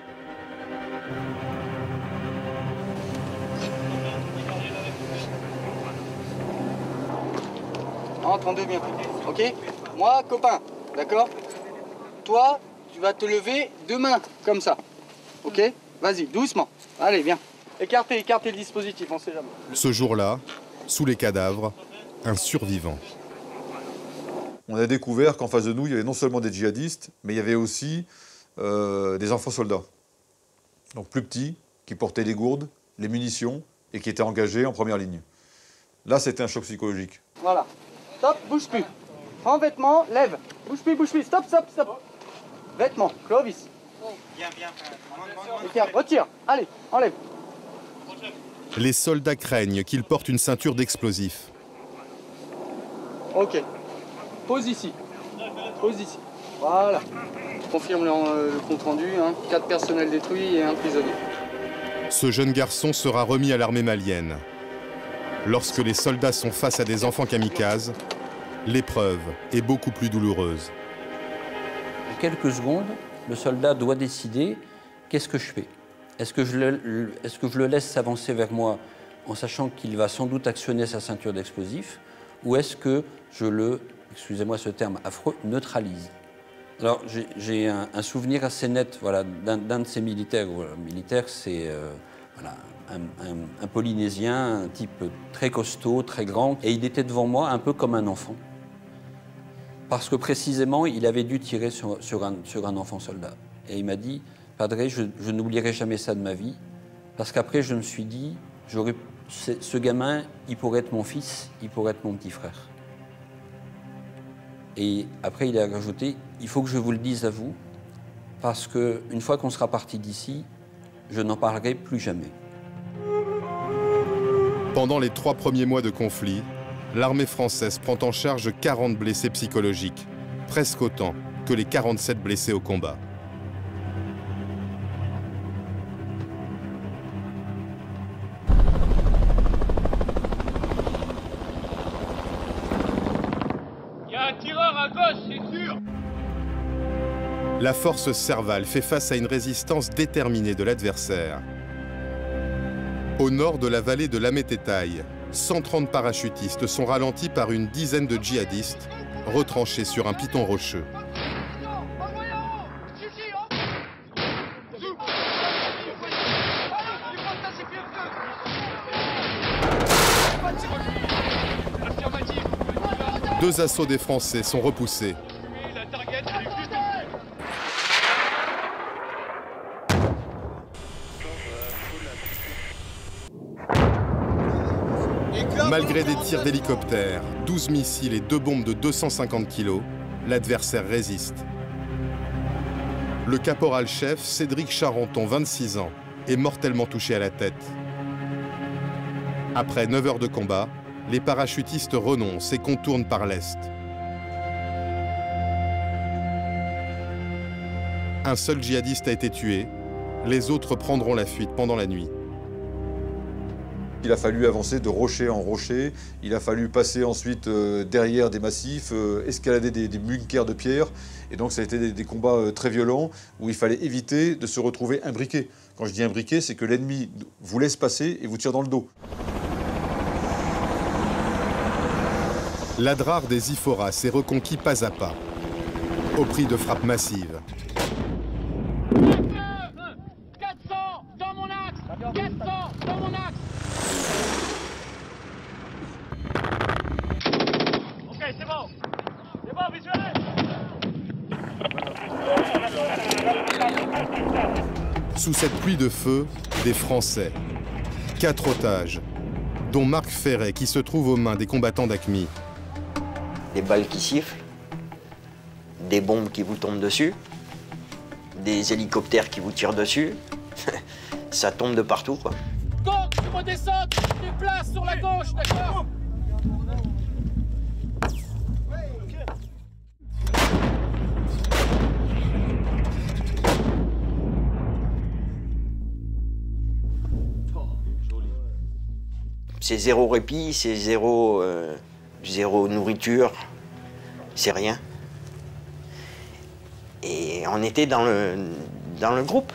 Entendez bien, ok? Moi, copain, d'accord? Toi, tu vas te lever deux mains, comme ça, ok? Vas-y, doucement. Allez, viens. Écartez, écartez le dispositif, on sait jamais. Ce jour-là, sous les cadavres, un survivant. On a découvert qu'en face de nous, il y avait non seulement des djihadistes, mais il y avait aussi euh, des enfants soldats. Donc plus petits, qui portaient les gourdes, les munitions, et qui étaient engagés en première ligne. Là, c'était un choc psychologique. Voilà. Stop, bouge plus. Prends vêtements, lève. Bouge plus, bouge plus. Stop, stop, stop. Vêtements, Clovis. Viens, viens. Écarte, retire. Allez, enlève. Les soldats craignent qu'il porte une ceinture d'explosifs. Ok. Pose ici. Pose ici. Voilà. Je confirme le, euh, le compte rendu. Hein. Quatre personnels détruits et un prisonnier. Ce jeune garçon sera remis à l'armée malienne. Lorsque les soldats sont face à des enfants kamikazes, l'épreuve est beaucoup plus douloureuse. En quelques secondes, le soldat doit décider qu'est-ce que je fais. Est-ce que je le, est-ce que je le laisse s'avancer vers moi en sachant qu'il va sans doute actionner sa ceinture d'explosifs, ou est-ce que je le, excusez-moi ce terme affreux, neutralise? Alors j'ai un, un souvenir assez net voilà, d'un de ces militaires. Voilà, militaire, c'est euh, voilà, un, un, un Polynésien, un type très costaud, très grand, et il était devant moi un peu comme un enfant. Parce que précisément, il avait dû tirer sur, sur, un, sur un enfant soldat. Et il m'a dit, Padre, je, je n'oublierai jamais ça de ma vie, parce qu'après, je me suis dit, ce gamin, il pourrait être mon fils, il pourrait être mon petit frère. Et après, il a rajouté, il faut que je vous le dise à vous, parce qu'une fois qu'on sera parti d'ici, je n'en parlerai plus jamais. Pendant les trois premiers mois de conflit, l'armée française prend en charge quarante blessés psychologiques, presque autant que les quarante-sept blessés au combat. Il y a un tireur à gauche, c'est sûr. La force Serval fait face à une résistance déterminée de l'adversaire. Au nord de la vallée de l'Amététaï, cent trente parachutistes sont ralentis par une dizaine de djihadistes retranchés sur un piton rocheux. Deux assauts des Français sont repoussés. Malgré des tirs d'hélicoptères, douze missiles et deux bombes de deux cent cinquante kilos, l'adversaire résiste. Le caporal-chef Cédric Charenton, vingt-six ans, est mortellement touché à la tête. Après neuf heures de combat, les parachutistes renoncent et contournent par l'est. Un seul djihadiste a été tué, les autres prendront la fuite pendant la nuit. Il a fallu avancer de rocher en rocher, il a fallu passer ensuite euh, derrière des massifs, euh, escalader des, des bunkers de pierre. Et donc ça a été des, des combats euh, très violents où il fallait éviter de se retrouver imbriqué. Quand je dis imbriqué, c'est que l'ennemi vous laisse passer et vous tire dans le dos. L'Adrar des Iphoras est reconquis pas à pas, au prix de frappes massives. quatre cents dans mon axe, quatre cents dans mon axe. Ok, c'est bon. C'est bon, visuel. Sous cette pluie de feu, des Français. Quatre otages, dont Marc Ferret qui se trouve aux mains des combattants d'Acmi. Des balles qui sifflent, des bombes qui vous tombent dessus, des hélicoptères qui vous tirent dessus. Ça tombe de partout, quoi. Go, tu me descends, tu te déplaces sur la gauche, d'accord? C'est zéro répit, c'est zéro, euh, zéro nourriture, c'est rien. Et on était dans le, dans le groupe.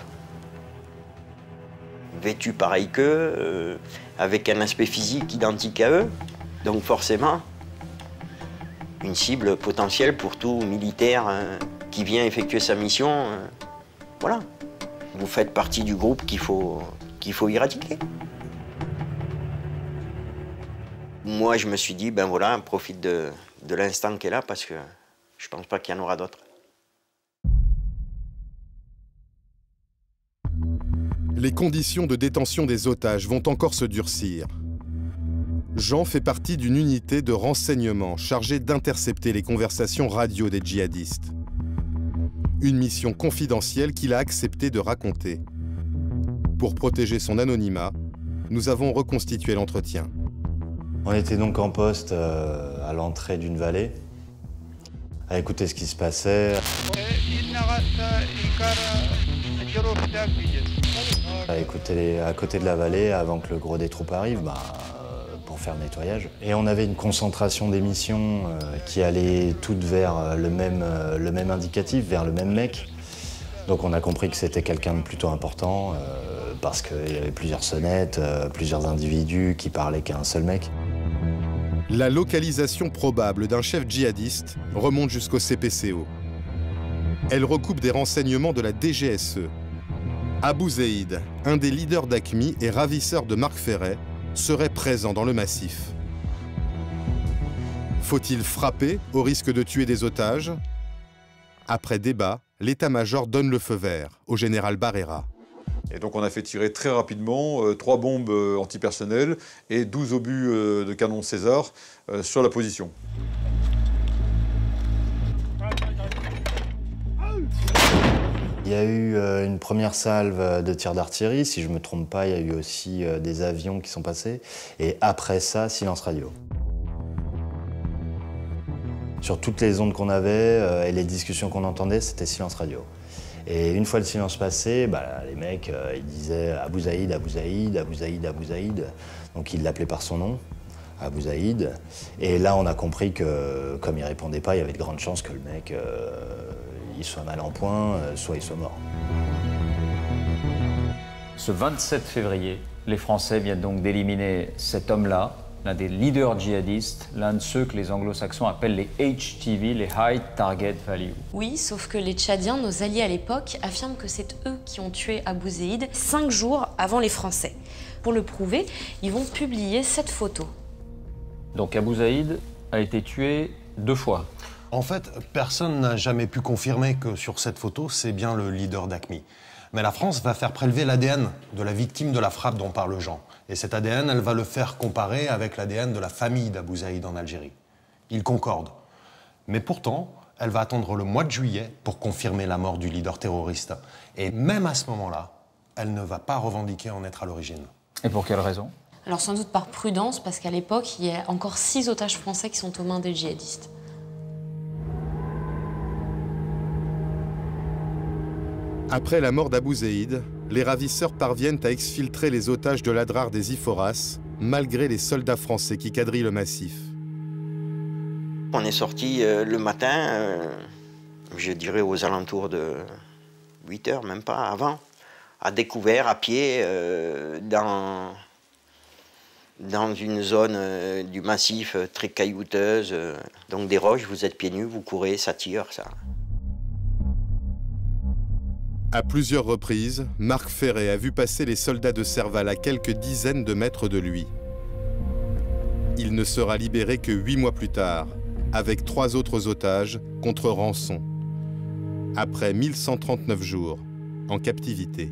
Vêtus pareil qu'eux, euh, avec un aspect physique identique à eux. Donc forcément, une cible potentielle pour tout militaire euh, qui vient effectuer sa mission. Euh, voilà. Vous faites partie du groupe qu'il faut, qu'il faut éradiquer. Moi, je me suis dit, ben voilà, profite de, de l'instant qui est là parce que je pense pas qu'il y en aura d'autres. Les conditions de détention des otages vont encore se durcir. Jean fait partie d'une unité de renseignement chargée d'intercepter les conversations radio des djihadistes. Une mission confidentielle qu'il a accepté de raconter. Pour protéger son anonymat, nous avons reconstitué l'entretien. On était donc en poste euh, à l'entrée d'une vallée, à écouter ce qui se passait. À écouter les, à côté de la vallée avant que le gros des troupes arrive bah, euh, pour faire le nettoyage. Et on avait une concentration d'émissions euh, qui allait toutes vers le même, euh, le même indicatif, vers le même mec. Donc on a compris que c'était quelqu'un de plutôt important euh, parce qu'il y avait plusieurs sonnettes, euh, plusieurs individus qui parlaient qu'à un seul mec. La localisation probable d'un chef djihadiste remonte jusqu'au C P C O. Elle recoupe des renseignements de la D G S E. Abou Zeid, un des leaders d'Acmi et ravisseur de Marc Ferret, serait présent dans le massif. Faut-il frapper au risque de tuer des otages? Après débat, l'état-major donne le feu vert au général Barrera. Et donc on a fait tirer très rapidement euh, trois bombes euh, antipersonnelles et douze obus euh, de canon César euh, sur la position. Il y a eu euh, une première salve de tirs d'artillerie, si je ne me trompe pas, il y a eu aussi euh, des avions qui sont passés. Et après ça, silence radio. Sur toutes les ondes qu'on avait euh, et les discussions qu'on entendait, c'était silence radio. Et une fois le silence passé, bah, les mecs, euh, ils disaient Abou Zaïd, Abou Zaïd, Abou Zaïd, Abou Zaïd. Donc ils l'appelaient par son nom, Abou Zaïd. Et là, on a compris que, comme il répondait pas, il y avait de grandes chances que le mec, euh, il soit mal en point, euh, soit il soit mort. Ce vingt-sept février, les Français viennent donc d'éliminer cet homme-là, l'un des leaders djihadistes, l'un de ceux que les anglo-saxons appellent les H T V, les High Target Value. Oui, sauf que les Tchadiens, nos alliés à l'époque, affirment que c'est eux qui ont tué Abou Zaïd cinq jours avant les Français. Pour le prouver, ils vont publier cette photo. Donc Abou Zaïd a été tué deux fois. En fait, personne n'a jamais pu confirmer que sur cette photo, c'est bien le leader d'Aqmi. Mais la France va faire prélever l'A D N de la victime de la frappe dont parle Jean. Et cet A D N, elle va le faire comparer avec l'A D N de la famille d'Abou Zaïd en Algérie. Ils concordent. Mais pourtant, elle va attendre le mois de juillet pour confirmer la mort du leader terroriste. Et même à ce moment-là, elle ne va pas revendiquer en être à l'origine. Et pour quelle raison? Alors sans doute par prudence, parce qu'à l'époque, il y a encore six otages français qui sont aux mains des djihadistes. Après la mort d'Abou Zaïd, les ravisseurs parviennent à exfiltrer les otages de l'Adrar des Iforas, malgré les soldats français qui quadrillent le massif. On est sorti euh, le matin, euh, je dirais aux alentours de huit heures, même pas avant, à découvert, à pied, euh, dans, dans une zone euh, du massif euh, très caillouteuse. Euh, donc des roches, vous êtes pieds nus, vous courez, ça tire, ça. À plusieurs reprises, Marc Ferré a vu passer les soldats de Serval à quelques dizaines de mètres de lui. Il ne sera libéré que huit mois plus tard, avec trois autres otages contre rançon, après mille cent trente-neuf jours en captivité.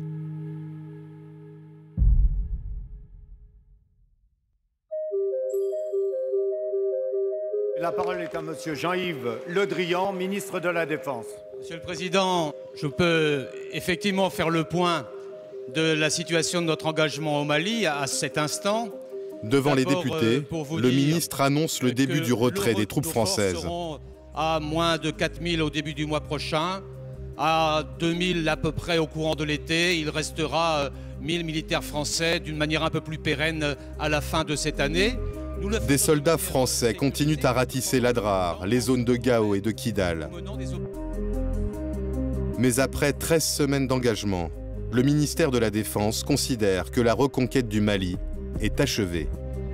La parole est à monsieur Jean-Yves Le Drian, ministre de la Défense. Monsieur le Président, je peux effectivement faire le point de la situation de notre engagement au Mali à cet instant. Devant les députés, le ministre annonce le début du retrait des troupes françaises. À moins de quatre mille au début du mois prochain, à deux mille à peu près au courant de l'été. Il restera mille militaires français d'une manière un peu plus pérenne à la fin de cette année. Des soldats français continuent à ratisser l'Adrar, les zones de Gao et de Kidal. Mais après treize semaines d'engagement, le ministère de la Défense considère que la reconquête du Mali est achevée.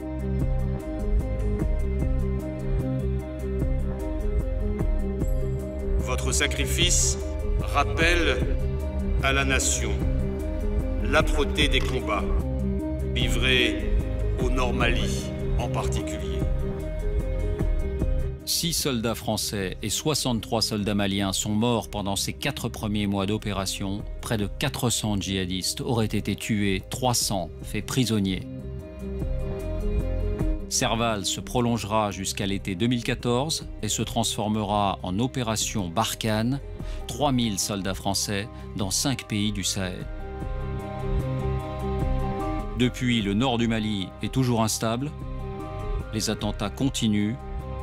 Votre sacrifice rappelle à la nation l'âpreté des combats livrés au Nord Mali en particulier. Six soldats français et soixante-trois soldats maliens sont morts pendant ces quatre premiers mois d'opération. Près de quatre cents djihadistes auraient été tués, trois cents faits prisonniers. Serval se prolongera jusqu'à l'été deux mille quatorze et se transformera en opération Barkhane, trois mille soldats français dans cinq pays du Sahel. Depuis, le nord du Mali est toujours instable. Les attentats continuent.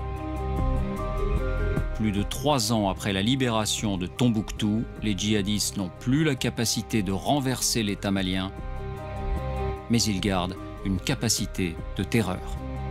Plus de trois ans après la libération de Tombouctou, les djihadistes n'ont plus la capacité de renverser l'État malien, mais ils gardent une capacité de terreur.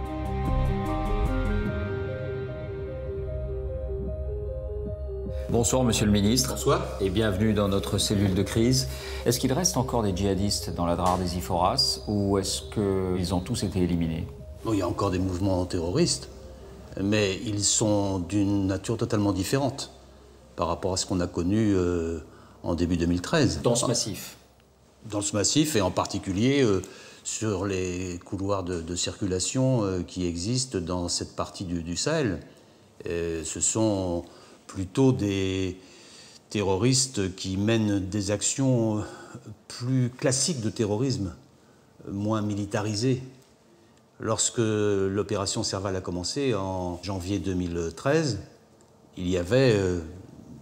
Bonsoir Monsieur le Ministre. Bonsoir. Et bienvenue dans notre cellule de crise. Est-ce qu'il reste encore des djihadistes dans l'Adrar des Iforas ou est-ce qu'ils ont tous été éliminés? Bon, il y a encore des mouvements terroristes, mais ils sont d'une nature totalement différente par rapport à ce qu'on a connu euh, en début deux mille treize. Dans ce massif? Dans ce massif et en particulier euh, sur les couloirs de, de circulation euh, qui existent dans cette partie du, du Sahel. Et ce sont plutôt des terroristes qui mènent des actions plus classiques de terrorisme, moins militarisées. Lorsque l'opération Serval a commencé en janvier deux mille treize, il y avait euh,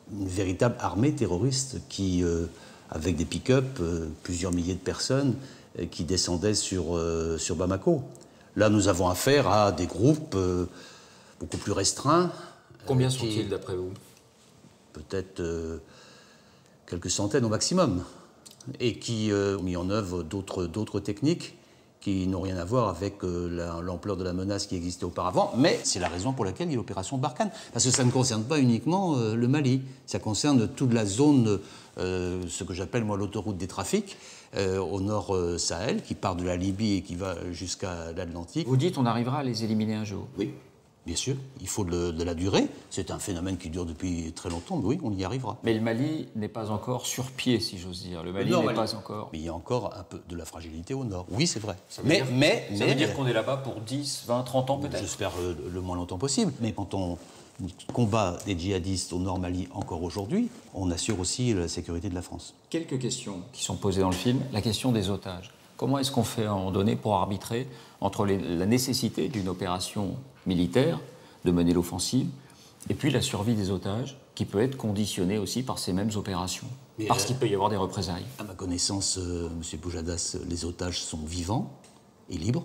une véritable armée terroriste qui, euh, avec des pick-up, euh, plusieurs milliers de personnes euh, qui descendaient sur, euh, sur Bamako. Là, nous avons affaire à des groupes euh, beaucoup plus restreints. Combien euh, sont-ils d'après vous? Peut-être euh, quelques centaines au maximum. Et qui euh, ont mis en œuvre d'autres d'autres techniques qui n'ont rien à voir avec euh, l'ampleur de la menace qui existait auparavant. Mais c'est la raison pour laquelle il y a l'opération Barkhane. Parce que ça ne concerne pas uniquement euh, le Mali. Ça concerne toute la zone, euh, ce que j'appelle moi l'autoroute des trafics, euh, au nord euh, Sahel, qui part de la Libye et qui va jusqu'à l'Atlantique. Vous dites on arrivera à les éliminer un jour? Oui. Bien sûr, il faut de, de la durée. C'est un phénomène qui dure depuis très longtemps, mais oui, on y arrivera. Mais le Mali n'est pas encore sur pied, si j'ose dire. Le Mali n'est pas encore... Mais il y a encore un peu de la fragilité au nord. Oui, c'est vrai. Ça veut mais, dire, mais, ça mais, veut dire qu'on est là-bas pour dix, vingt, trente ans peut-être? J'espère le, le moins longtemps possible. Mais quand on combat des djihadistes au nord Mali encore aujourd'hui, on assure aussi la sécurité de la France. Quelques questions qui sont posées dans le film. La question des otages. Comment est-ce qu'on fait à un moment donné pour arbitrer entre les, la nécessité d'une opération militaire de mener l'offensive, et puis la survie des otages, qui peut être conditionnée aussi par ces mêmes opérations, mais parce euh, qu'il peut y avoir des représailles. À ma connaissance, euh, M. Boujadas, les otages sont vivants et libres.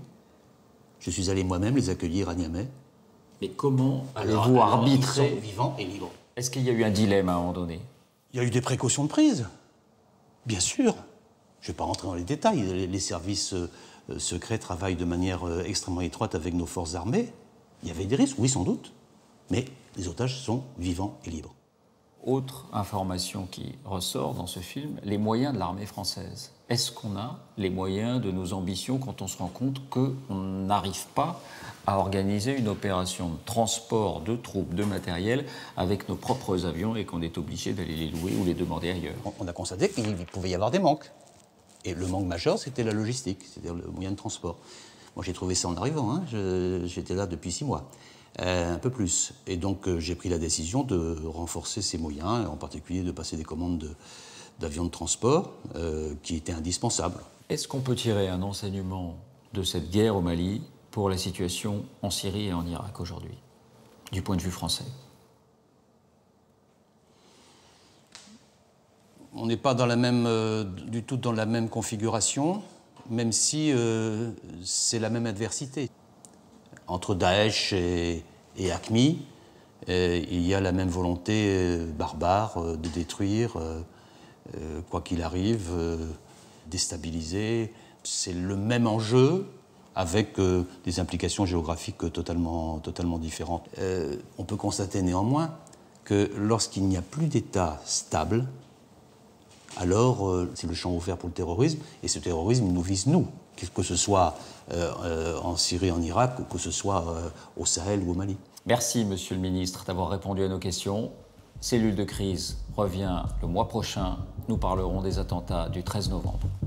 Je suis allé moi-même les accueillir à Niamey. Mais comment allez-vous arbitrer? Ils sont vivants et libres. Est-ce qu'il y a eu un dilemme à un moment donné? Il y a eu des précautions de prise, bien sûr. Je ne vais pas rentrer dans les détails. Les, les services euh, secrets travaillent de manière euh, extrêmement étroite avec nos forces armées. Il y avait des risques, oui, sans doute, mais les otages sont vivants et libres. Autre information qui ressort dans ce film, les moyens de l'armée française. Est-ce qu'on a les moyens de nos ambitions quand on se rend compte qu'on n'arrive pas à organiser une opération de transport de troupes, de matériel, avec nos propres avions et qu'on est obligé d'aller les louer ou les demander ailleurs? On a constaté qu'il pouvait y avoir des manques. Et le manque majeur, c'était la logistique, c'est-à-dire le moyen de transport. Moi, j'ai trouvé ça en arrivant, hein. J'étais là depuis six mois, euh, un peu plus. Et donc, euh, j'ai pris la décision de renforcer ces moyens, en particulier de passer des commandes d'avions de, de transport, euh, qui étaient indispensables. Est-ce qu'on peut tirer un enseignement de cette guerre au Mali pour la situation en Syrie et en Irak aujourd'hui, du point de vue français? On n'est pas dans la même, euh, du tout dans la même configuration, même si euh, c'est la même adversité. Entre Daesh et, et Aqmi, euh, il y a la même volonté euh, barbare euh, de détruire, euh, euh, quoi qu'il arrive, euh, déstabiliser. C'est le même enjeu, avec euh, des implications géographiques totalement, totalement différentes. Euh, on peut constater néanmoins que lorsqu'il n'y a plus d'État stable, alors euh, c'est le champ ouvert pour le terrorisme, et ce terrorisme nous vise nous, que ce soit euh, euh, en Syrie, en Irak, ou que ce soit euh, au Sahel ou au Mali. Merci, Monsieur le Ministre, d'avoir répondu à nos questions. Cellule de crise revient le mois prochain. Nous parlerons des attentats du treize novembre.